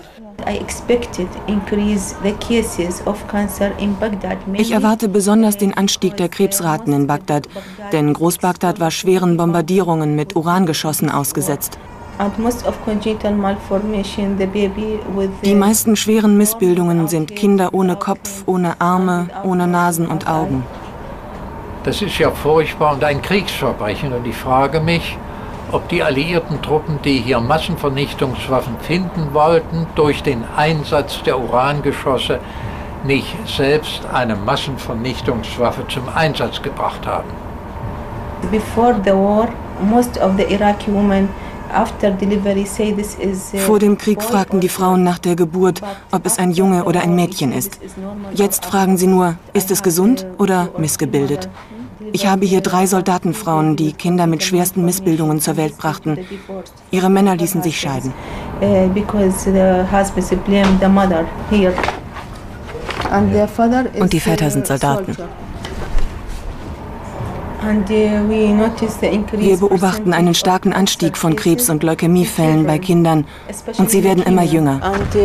Ich erwarte besonders den Anstieg der Krebsraten in Bagdad, denn Groß-Bagdad war schweren Bombardierungen mit Urangeschossen ausgesetzt. Die meisten schweren Missbildungen sind Kinder ohne Kopf, ohne Arme, ohne Nasen und Augen. Das ist ja furchtbar und ein Kriegsverbrechen. Und ich frage mich, ob die alliierten Truppen, die hier Massenvernichtungswaffen finden wollten, durch den Einsatz der Urangeschosse nicht selbst eine Massenvernichtungswaffe zum Einsatz gebracht haben. Before the war, most of the Iraqi women Vor dem Krieg fragten die Frauen nach der Geburt, ob es ein Junge oder ein Mädchen ist. Jetzt fragen sie nur, ist es gesund oder missgebildet? Ich habe hier drei Soldatenfrauen, die Kinder mit schwersten Missbildungen zur Welt brachten. Ihre Männer ließen sich scheiden. Und die Väter sind Soldaten. Wir beobachten einen starken Anstieg von Krebs- und Leukämiefällen bei Kindern und sie werden immer jünger.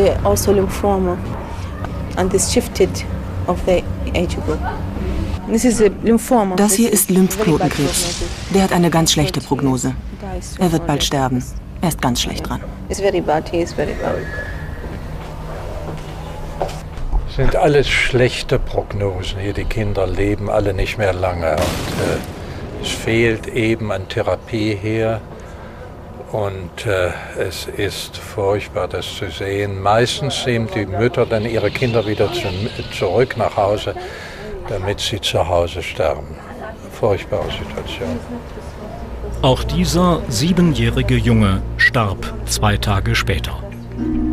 Das hier ist Lymphknotenkrebs. Der hat eine ganz schlechte Prognose. Er wird bald sterben. Er ist ganz schlecht dran. Das sind alles schlechte Prognosen hier. Die Kinder leben alle nicht mehr lange. Und äh, es fehlt eben an Therapie hier. Und äh, es ist furchtbar, das zu sehen. Meistens nehmen die Mütter dann ihre Kinder wieder zu, zurück nach Hause, damit sie zu Hause sterben. Furchtbare Situation. Auch dieser siebenjährige Junge starb zwei Tage später.